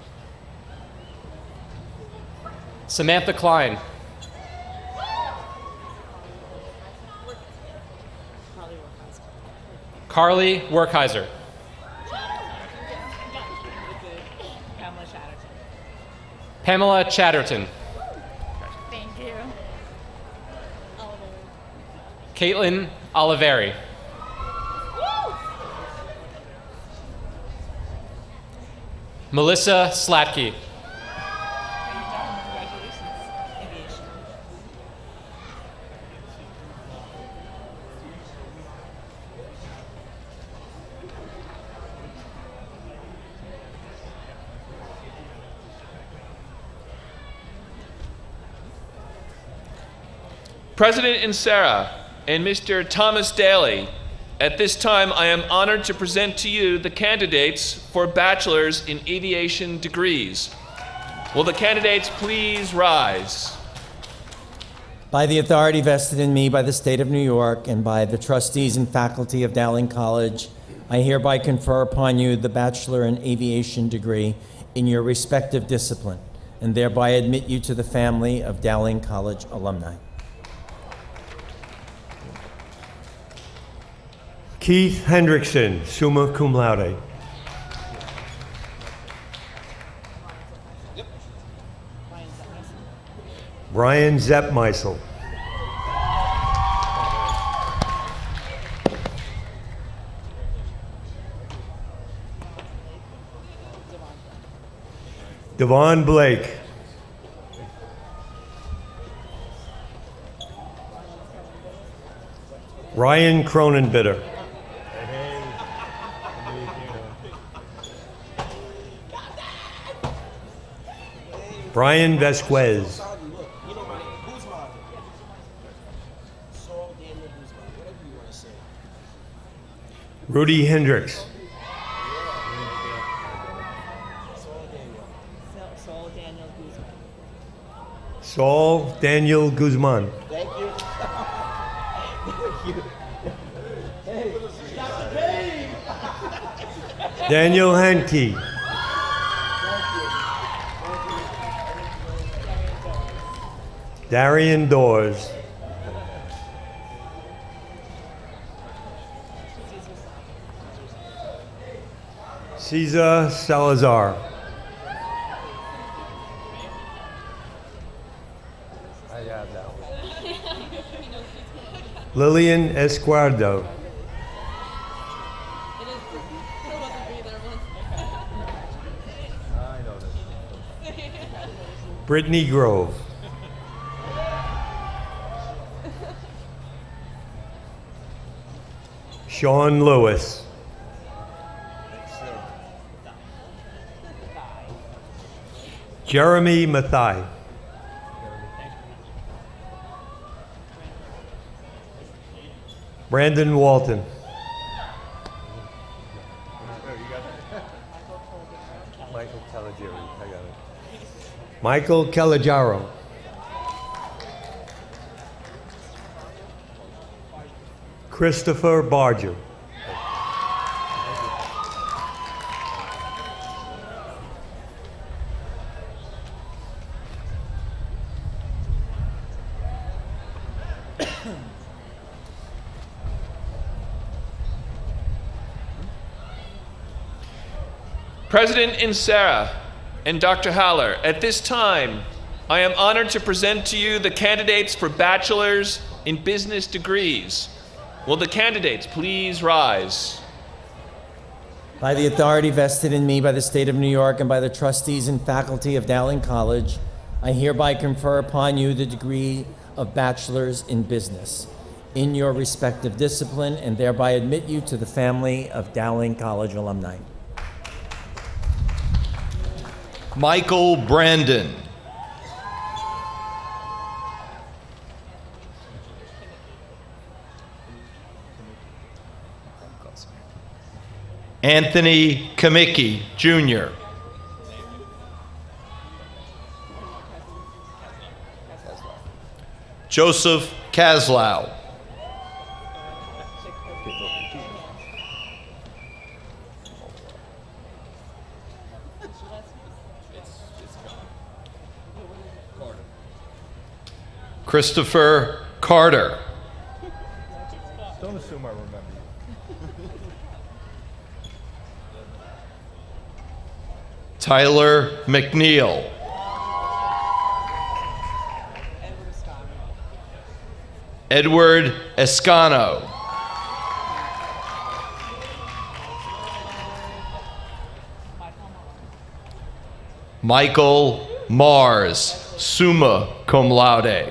Samantha Klein. Carly Werkheiser. Pamela Chatterton. Pamela Chatterton. Thank you. Caitlin Oliveri. Melissa Slatke. President Insera and Mister Thomas Daly, at this time I am honored to present to you the candidates for bachelor's in aviation degrees. Will the candidates please rise? By the authority vested in me by the State of New York and by the trustees and faculty of Dowling College, I hereby confer upon you the Bachelor in Aviation degree in your respective discipline, and thereby admit you to the family of Dowling College alumni. Keith Hendrickson, summa cum laude. Brian Zeppmeisel. Devon Blake. Ryan Cronenbitter. Brian Vesquez. Rudy Hendricks. Saul Daniel Guzman. Saul Daniel Guzman. Thank you. Thank you. Hey. Daniel Hanke. Darian Dawes. Cesar Salazar. I have that one. Lillian Esquardo. I know this. Brittany Grove. Sean Lewis. Jeremy Mathai. Brandon Walton. Michael Caligari. I got it. Michael Caligaro. Christopher Barger. President Insera and Doctor Haller, at this time, I am honored to present to you the candidates for bachelor's in business degrees. Will the candidates please rise? By the authority vested in me by the State of New York and by the trustees and faculty of Dowling College, I hereby confer upon you the degree of Bachelor's in Business in your respective discipline, and thereby admit you to the family of Dowling College alumni. Michael Brandon. Anthony Kamicki, Junior Joseph Kaslau. Christopher Carter. Don't assume I remember. Tyler McNeil. Edward Escano. Michael Mars, summa cum laude.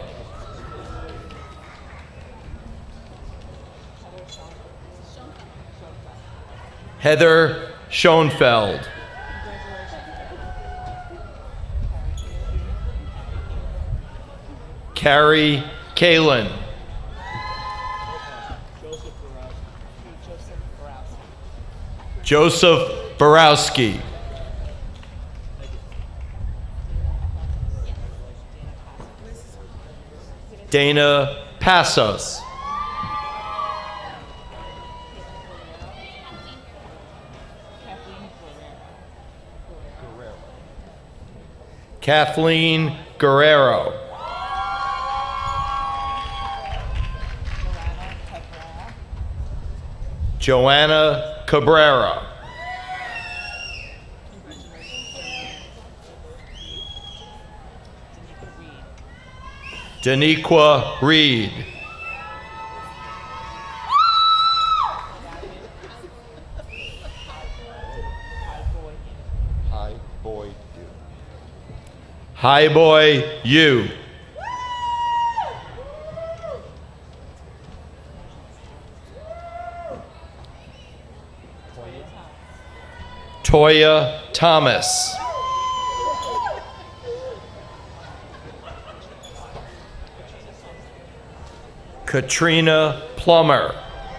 Heather Schoenfeld. Carrie Kalin. Joseph Borowski. Dana Passos. Kathleen Guerrero. Joanna Cabrera. Daniqua Reed. Hi, boy, you. Hi boy, you. Toya Thomas. Katrina Plummer.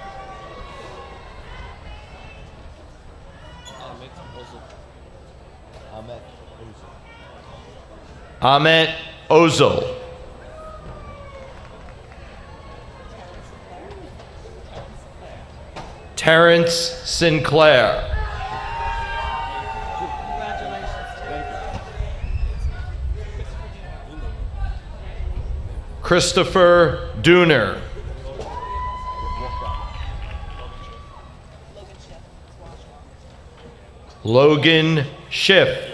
Ahmet Ozil. Terrence Sinclair. Christopher Dooner. Logan Schiff.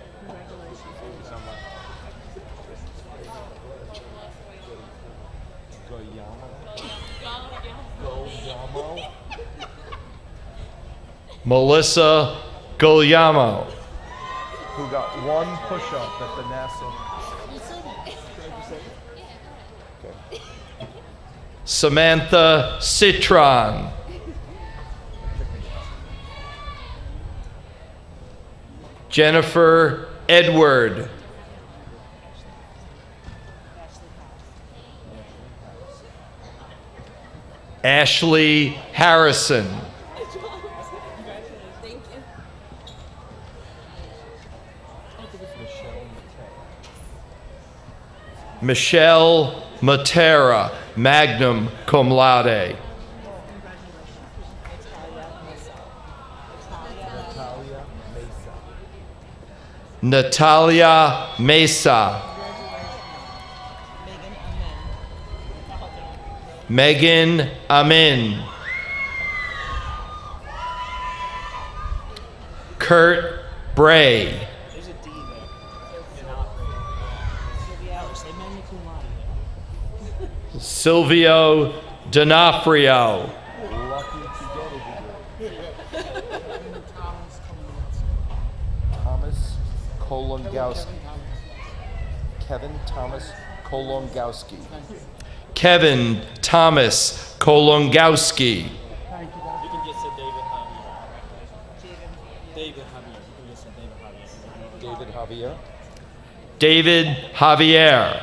Melissa Guglielmo. Who got one push-up at the NASA. Okay. Samantha Citron. Jennifer Edward. Ashley Harrison. Michelle Matera, magna cum laude. Natalia Mesa. Megan Amin. Kurt Bray. Silvio D'Onofrio. Thomas Kolongowski. Kevin Thomas Kolongowski. Kevin Thomas Kolongowski. You can just say David Javier. David Javier. You can just say David Javier. David Javier. David Javier.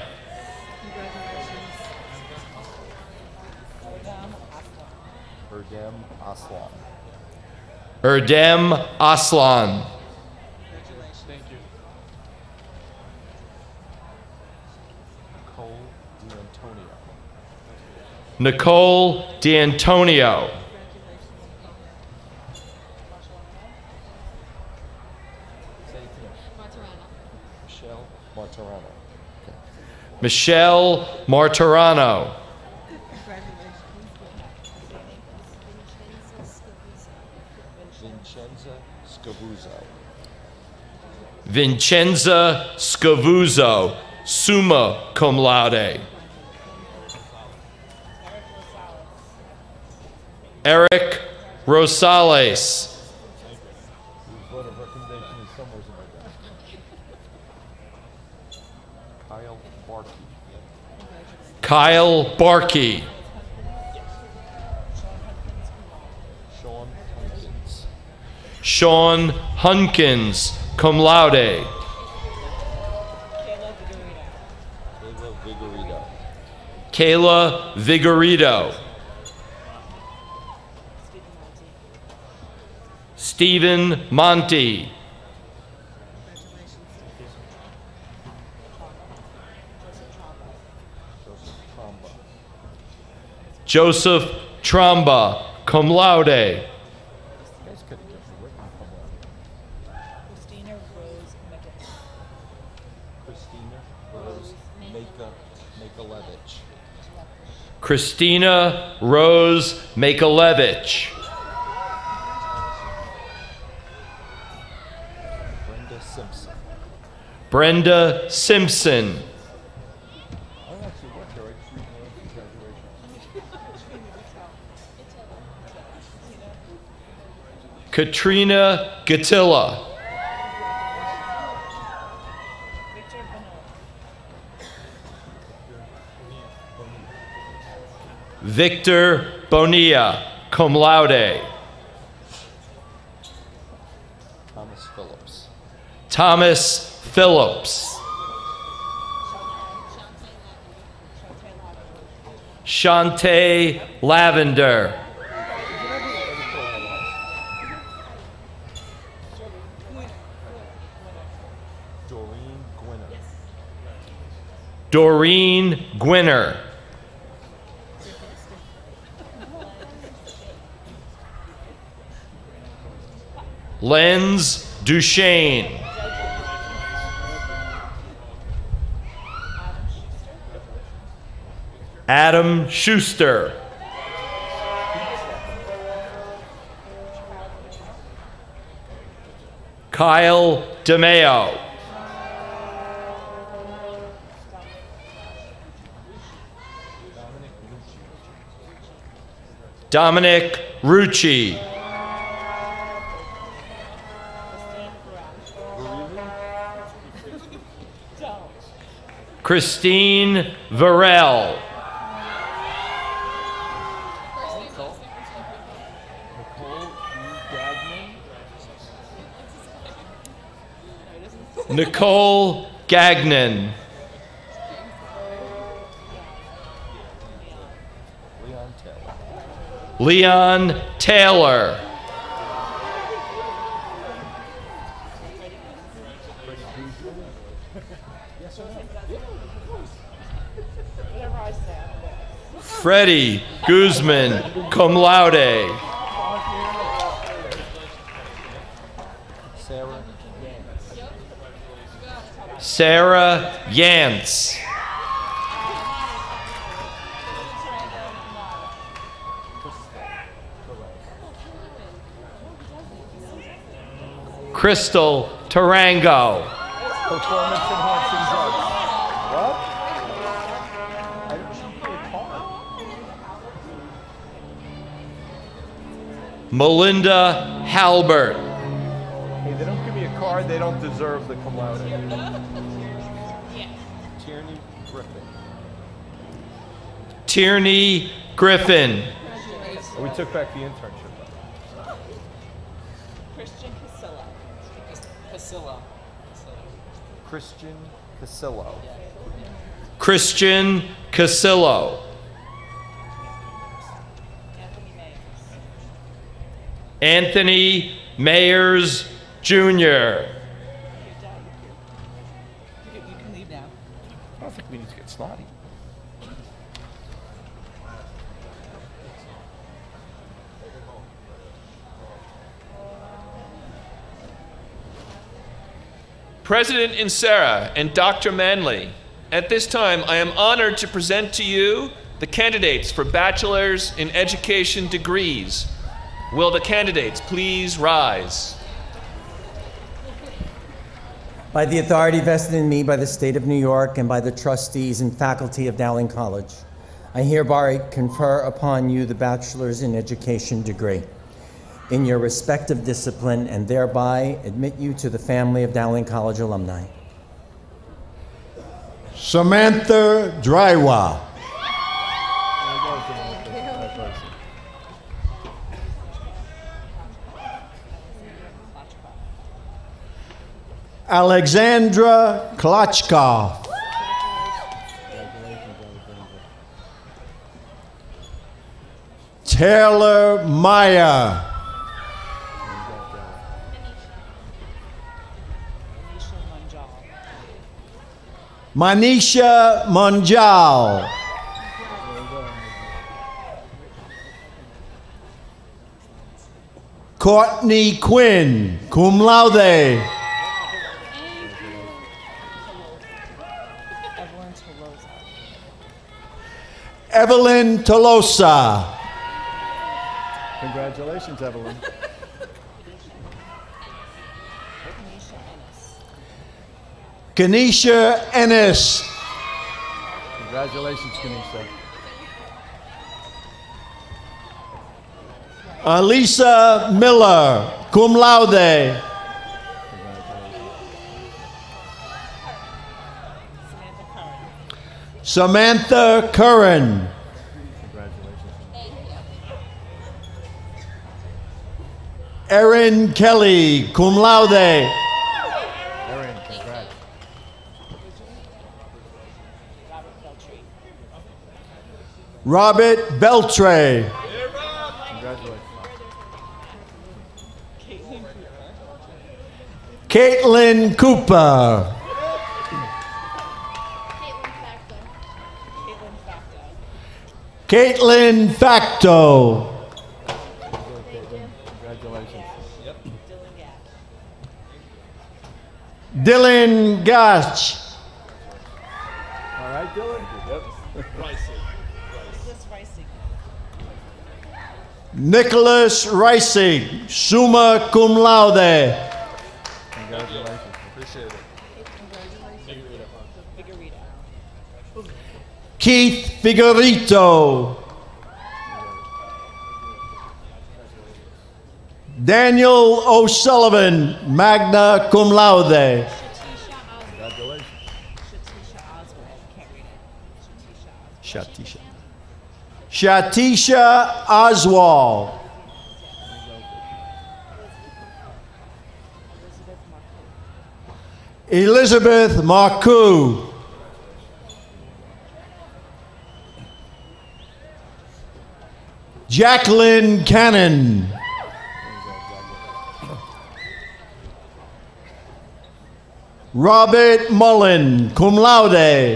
Erdem Aslan. Erdem Aslan. Thank you. Nicole D'Antonio. Nicole D'Antonio. Michelle Martirano. Michelle Martirano. Vincenza Scavuzzo. Vincenza Scavuzzo, summa cum laude. Eric Rosales. Whose letter of recommendation is somewhere in my desk. Kyle Barkey. Sean Hunkins. Sean Hunkins, cum laude. Kayla Vigorito. Kayla Vigorito. Stephen Monty. Joseph Tromba, cum laude. Christina Rose Mc- Christina Rose Make- Makalevich. Christina Rose Makalevich. Brenda Simpson. Brenda Simpson. I actually worked there. I just read names at graduation. Katrina Gatilla. Victor Bonilla, cum laude. Thomas Phillips. Thomas Phillips. Shantae Lavender. Doreen Gwinner. Doreen Gwinner. Lenz Duchesne. Adam Schuster. Kyle DeMeo. Dominic Rucci. Christine Varel. Nicole Gagnon. Leon Taylor. Leon Taylor. Freddie Guzman, cum laude. Sarah Yance. Sarah Yance. Crystal Tarango. Performance enhancing drugs. What? I didn't show you a card. Melinda Halbert. Hey, they don't give me a card, they don't deserve the cum laude. Tierney Griffin. Tierney Griffin. Oh, we took back the internship. Christian Casilla. Casilla. Christian Casillo. Christian Casillo. Anthony Mayers Junior You can leave now. I don't think we need to get snotty. President Insera and Doctor Manley, at this time I am honored to present to you the candidates for Bachelor's in Education degrees. Will the candidates please rise? By the authority vested in me by the State of New York and by the trustees and faculty of Dowling College, I hereby confer upon you the Bachelor's in Education degree in your respective discipline and thereby admit you to the family of Dowling College alumni. Samantha Drywa. Alexandra Klotchkov. Taylor Meyer. Manisha Monjal. Courtney Quinn, cum laude. Evelyn Tolosa. Congratulations, Evelyn. Kenesha Ennis. Congratulations, Kenesha. Alisa Miller, cum laude. Samantha Curran. Erin Kelly, cum laude. Erin, congrats. Robert Beltre. Congratulations. Caitlin Cooper. Caitlin Facto. Congratulations. Yep. Dylan Gotch. All right, Dylan. Yep. Nicholas Ricing, summa cum laude. Congratulations. Appreciate it. Keith Figurito. Daniel O'Sullivan, magna cum laude. Congratulations. Shatisha. Shatisha Oswald. Elizabeth Marcoux. Jacqueline Cannon. Robert Mullen, cum laude.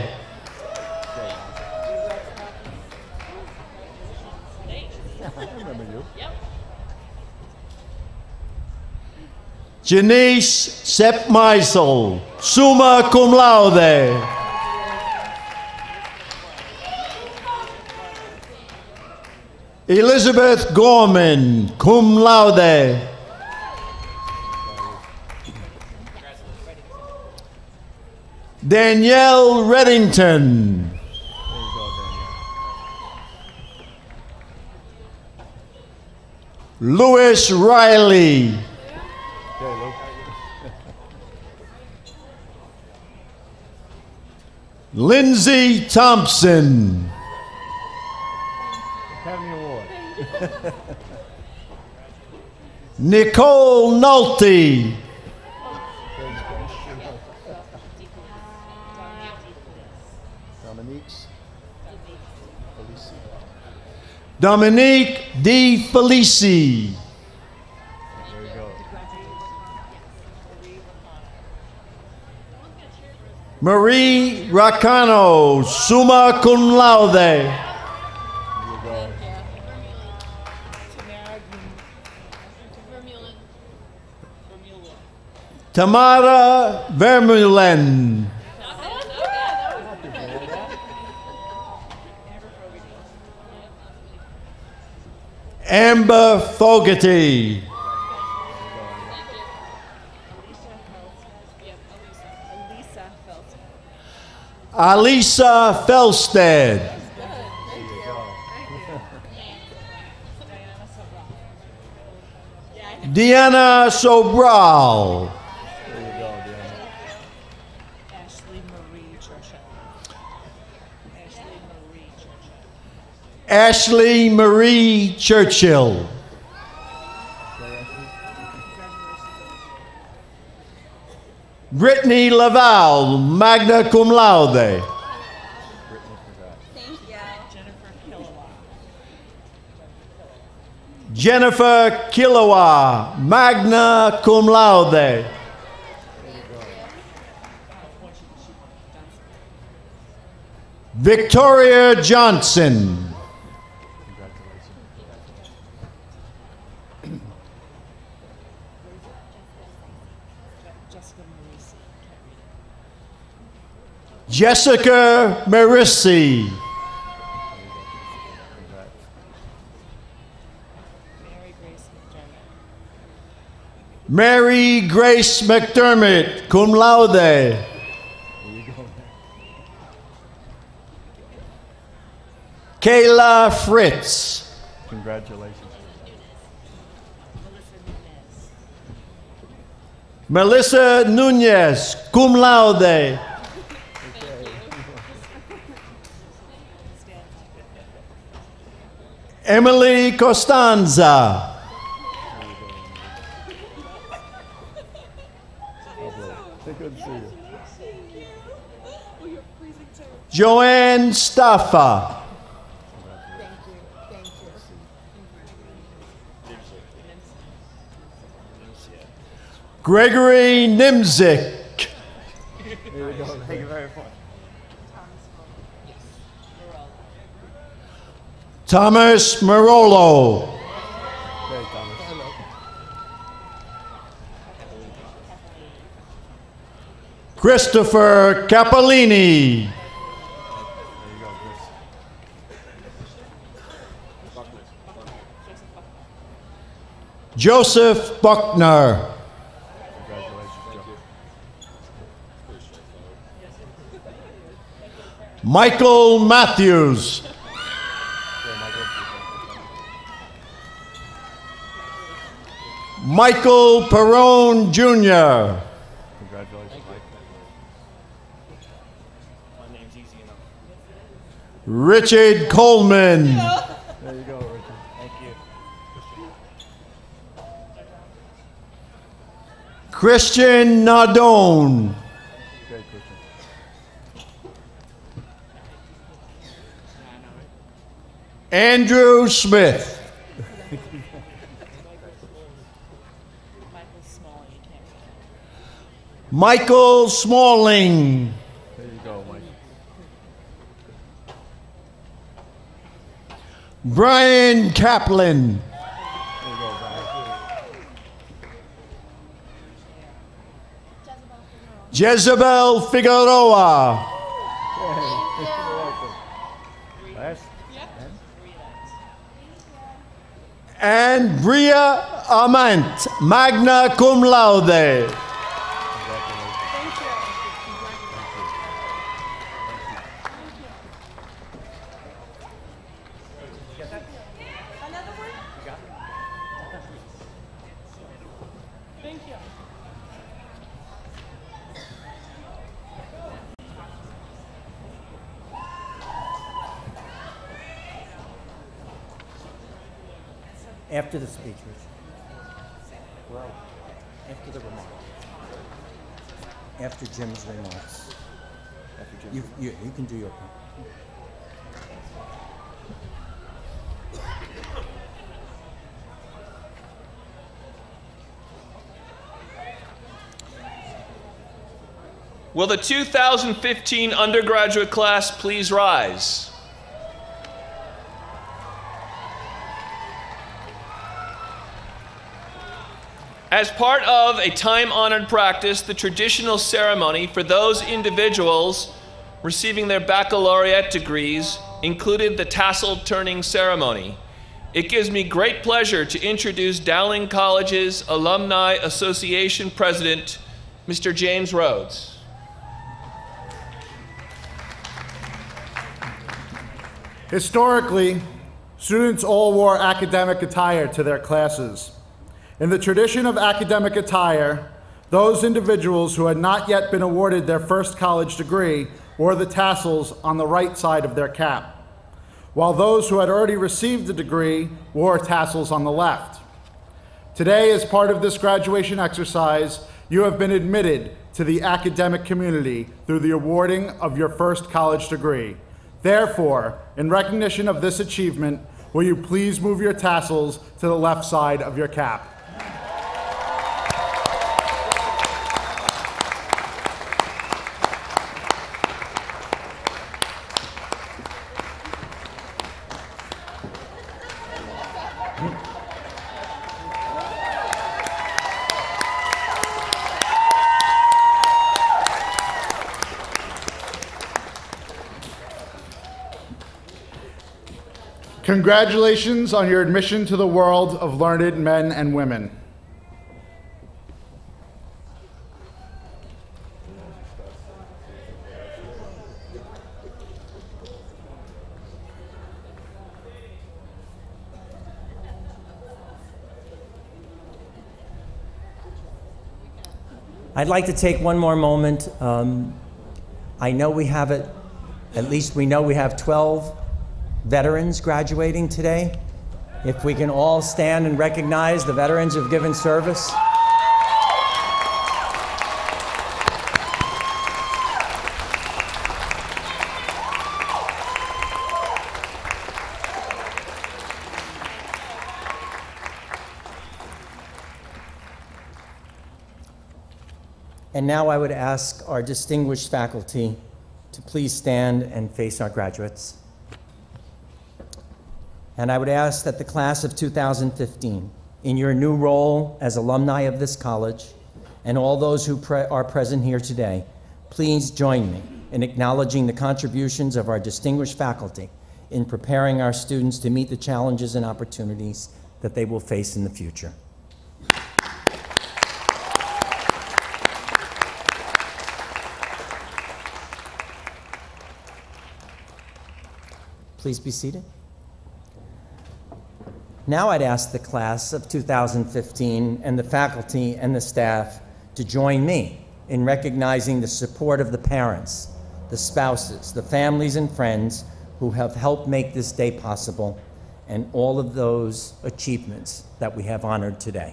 Janice Sepp-Meisel, summa cum laude. Elizabeth Gorman, cum laude. Danielle Reddington. Louis Riley. Lindsay Thompson. Academy Award. Nicole Nolte. Dominique's. Felici. Dominique D. Felici. There you go. Marie Racano, summa cum laude. There you go. Tamara Vermeulen. Amber Fogarty. Alisa Felsted. Deanna Sobral. There you go, Deanna. Ashley Marie Churchill. Ashley Marie Churchill. Ashley Marie Churchill. Brittany Laval, magna cum laude. Jennifer Kilowa, magna cum laude. Victoria Johnson. Jessica Marissi. Mary Grace McDermott, cum laude. Kayla Fritz. Congratulations. Melissa Nunez, cum laude. Emily Costanza. Good to see you. Joanne Staffa. Gregory Nimzik. Here we go. Thank you very much. Thomas Marolo. Hey, Thomas. Hello. Christopher Capolini. There you go, Chris. Joseph Buckner. Michael Matthews. Michael Perone Junior Congratulations, Mike. My name's easy enough. Richard Coleman. There you go, Richard. Thank you. Christian Nardone. Okay, Christian. Andrew Smith. Michael Smalling. There you go, Mike. Brian Kaplan. There you go, Brian. Jezebel Figueroa. Last? And Bria Amant, magna cum laude. After the speech, Rich. Well, after the remarks. After Jim's remarks. After Jim's you, you, you can do your part. Will the two thousand fifteen undergraduate class please rise? As part of a time-honored practice, the traditional ceremony for those individuals receiving their baccalaureate degrees included the tassel turning ceremony. It gives me great pleasure to introduce Dowling College's Alumni Association President, Mister James Rhodes. Historically, students all wore academic attire to their classes. In the tradition of academic attire, those individuals who had not yet been awarded their first college degree wore the tassels on the right side of their cap, while those who had already received the degree wore tassels on the left. Today, as part of this graduation exercise, you have been admitted to the academic community through the awarding of your first college degree. Therefore, in recognition of this achievement, will you please move your tassels to the left side of your cap? Congratulations on your admission to the world of learned men and women. I'd like to take one more moment. Um, I know we have it, at least we know we have twelve veterans graduating today. If we can all stand and recognize the veterans who've given service. And now I would ask our distinguished faculty to please stand and face our graduates. And I would ask that the class of two thousand fifteen, in your new role as alumni of this college, and all those who pre are present here today, please join me in acknowledging the contributions of our distinguished faculty in preparing our students to meet the challenges and opportunities that they will face in the future. Please be seated. Now I'd ask the class of two thousand fifteen and the faculty and the staff to join me in recognizing the support of the parents, the spouses, the families and friends who have helped make this day possible, and all of those achievements that we have honored today.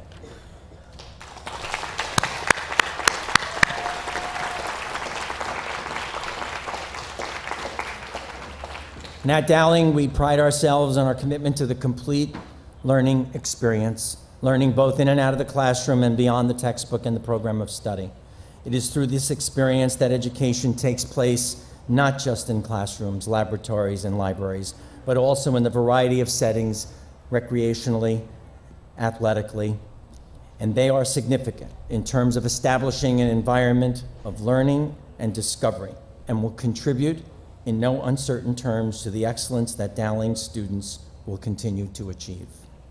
And at Dowling, we pride ourselves on our commitment to the complete learning experience, learning both in and out of the classroom and beyond the textbook and the program of study. It is through this experience that education takes place not just in classrooms, laboratories, and libraries, but also in the variety of settings, recreationally, athletically, and they are significant in terms of establishing an environment of learning and discovery, and will contribute in no uncertain terms to the excellence that Dowling students will continue to achieve.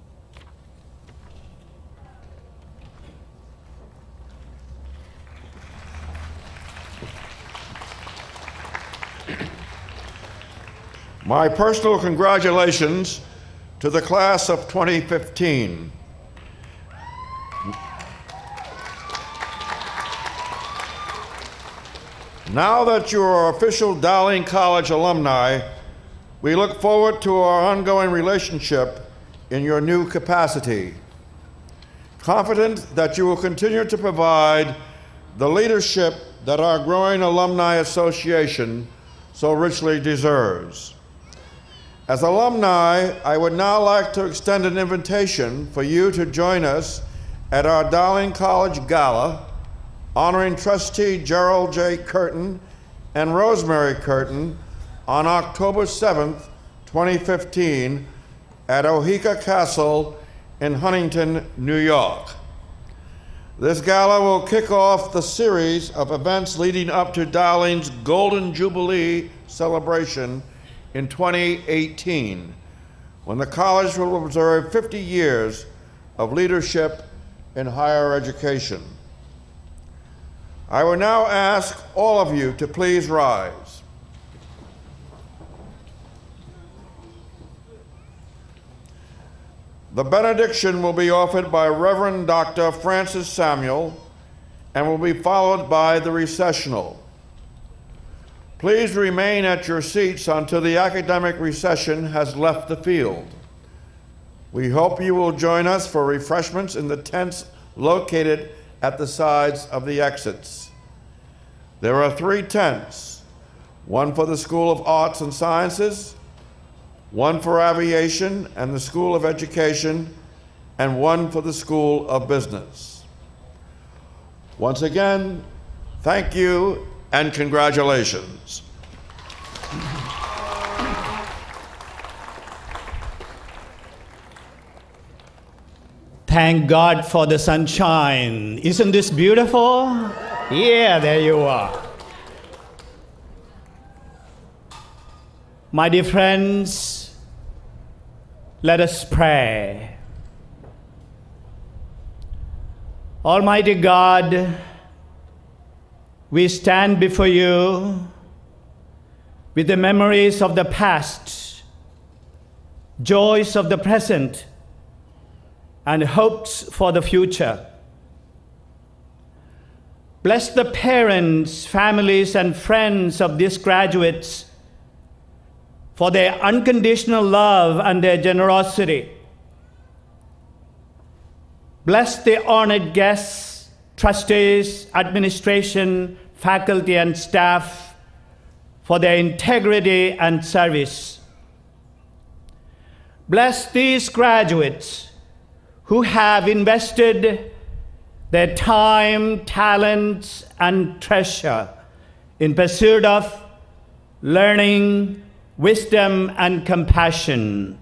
My personal congratulations to the class of twenty fifteen. Now that you are official Dowling College alumni, we look forward to our ongoing relationship in your new capacity. Confident that you will continue to provide the leadership that our growing alumni association so richly deserves. As alumni, I would now like to extend an invitation for you to join us at our Dowling College Gala, honoring Trustee Gerald J. Curtin and Rosemary Curtin on October seventh, twenty fifteen, at Oheka Castle in Huntington, New York. This gala will kick off the series of events leading up to Dowling's Golden Jubilee celebration in twenty eighteen, when the college will observe fifty years of leadership in higher education. I will now ask all of you to please rise. The benediction will be offered by Reverend Doctor Francis Samuel and will be followed by the recessional. Please remain at your seats until the academic recession has left the field. We hope you will join us for refreshments in the tents located at the sides of the exits. There are three tents, one for the School of Arts and Sciences, one for Aviation and the School of Education, and one for the School of Business. Once again, thank you and congratulations. Thank God for the sunshine. Isn't this beautiful? Yeah, there you are. My dear friends, let us pray. Almighty God, we stand before you with the memories of the past, joys of the present, and hopes for the future. Bless the parents, families, and friends of these graduates for their unconditional love and their generosity. Bless the honored guests, trustees, administration, faculty, and staff for their integrity and service. Bless these graduates who have invested their time, talents, and treasure in pursuit of learning, wisdom, and compassion.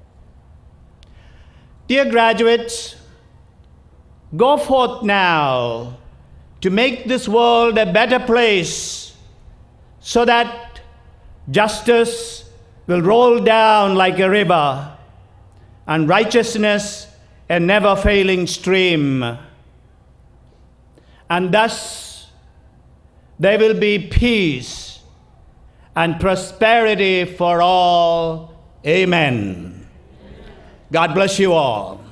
Dear graduates, go forth now to make this world a better place so that justice will roll down like a river and righteousness a never-failing stream. And thus there will be peace and prosperity for all. Amen. God bless you all.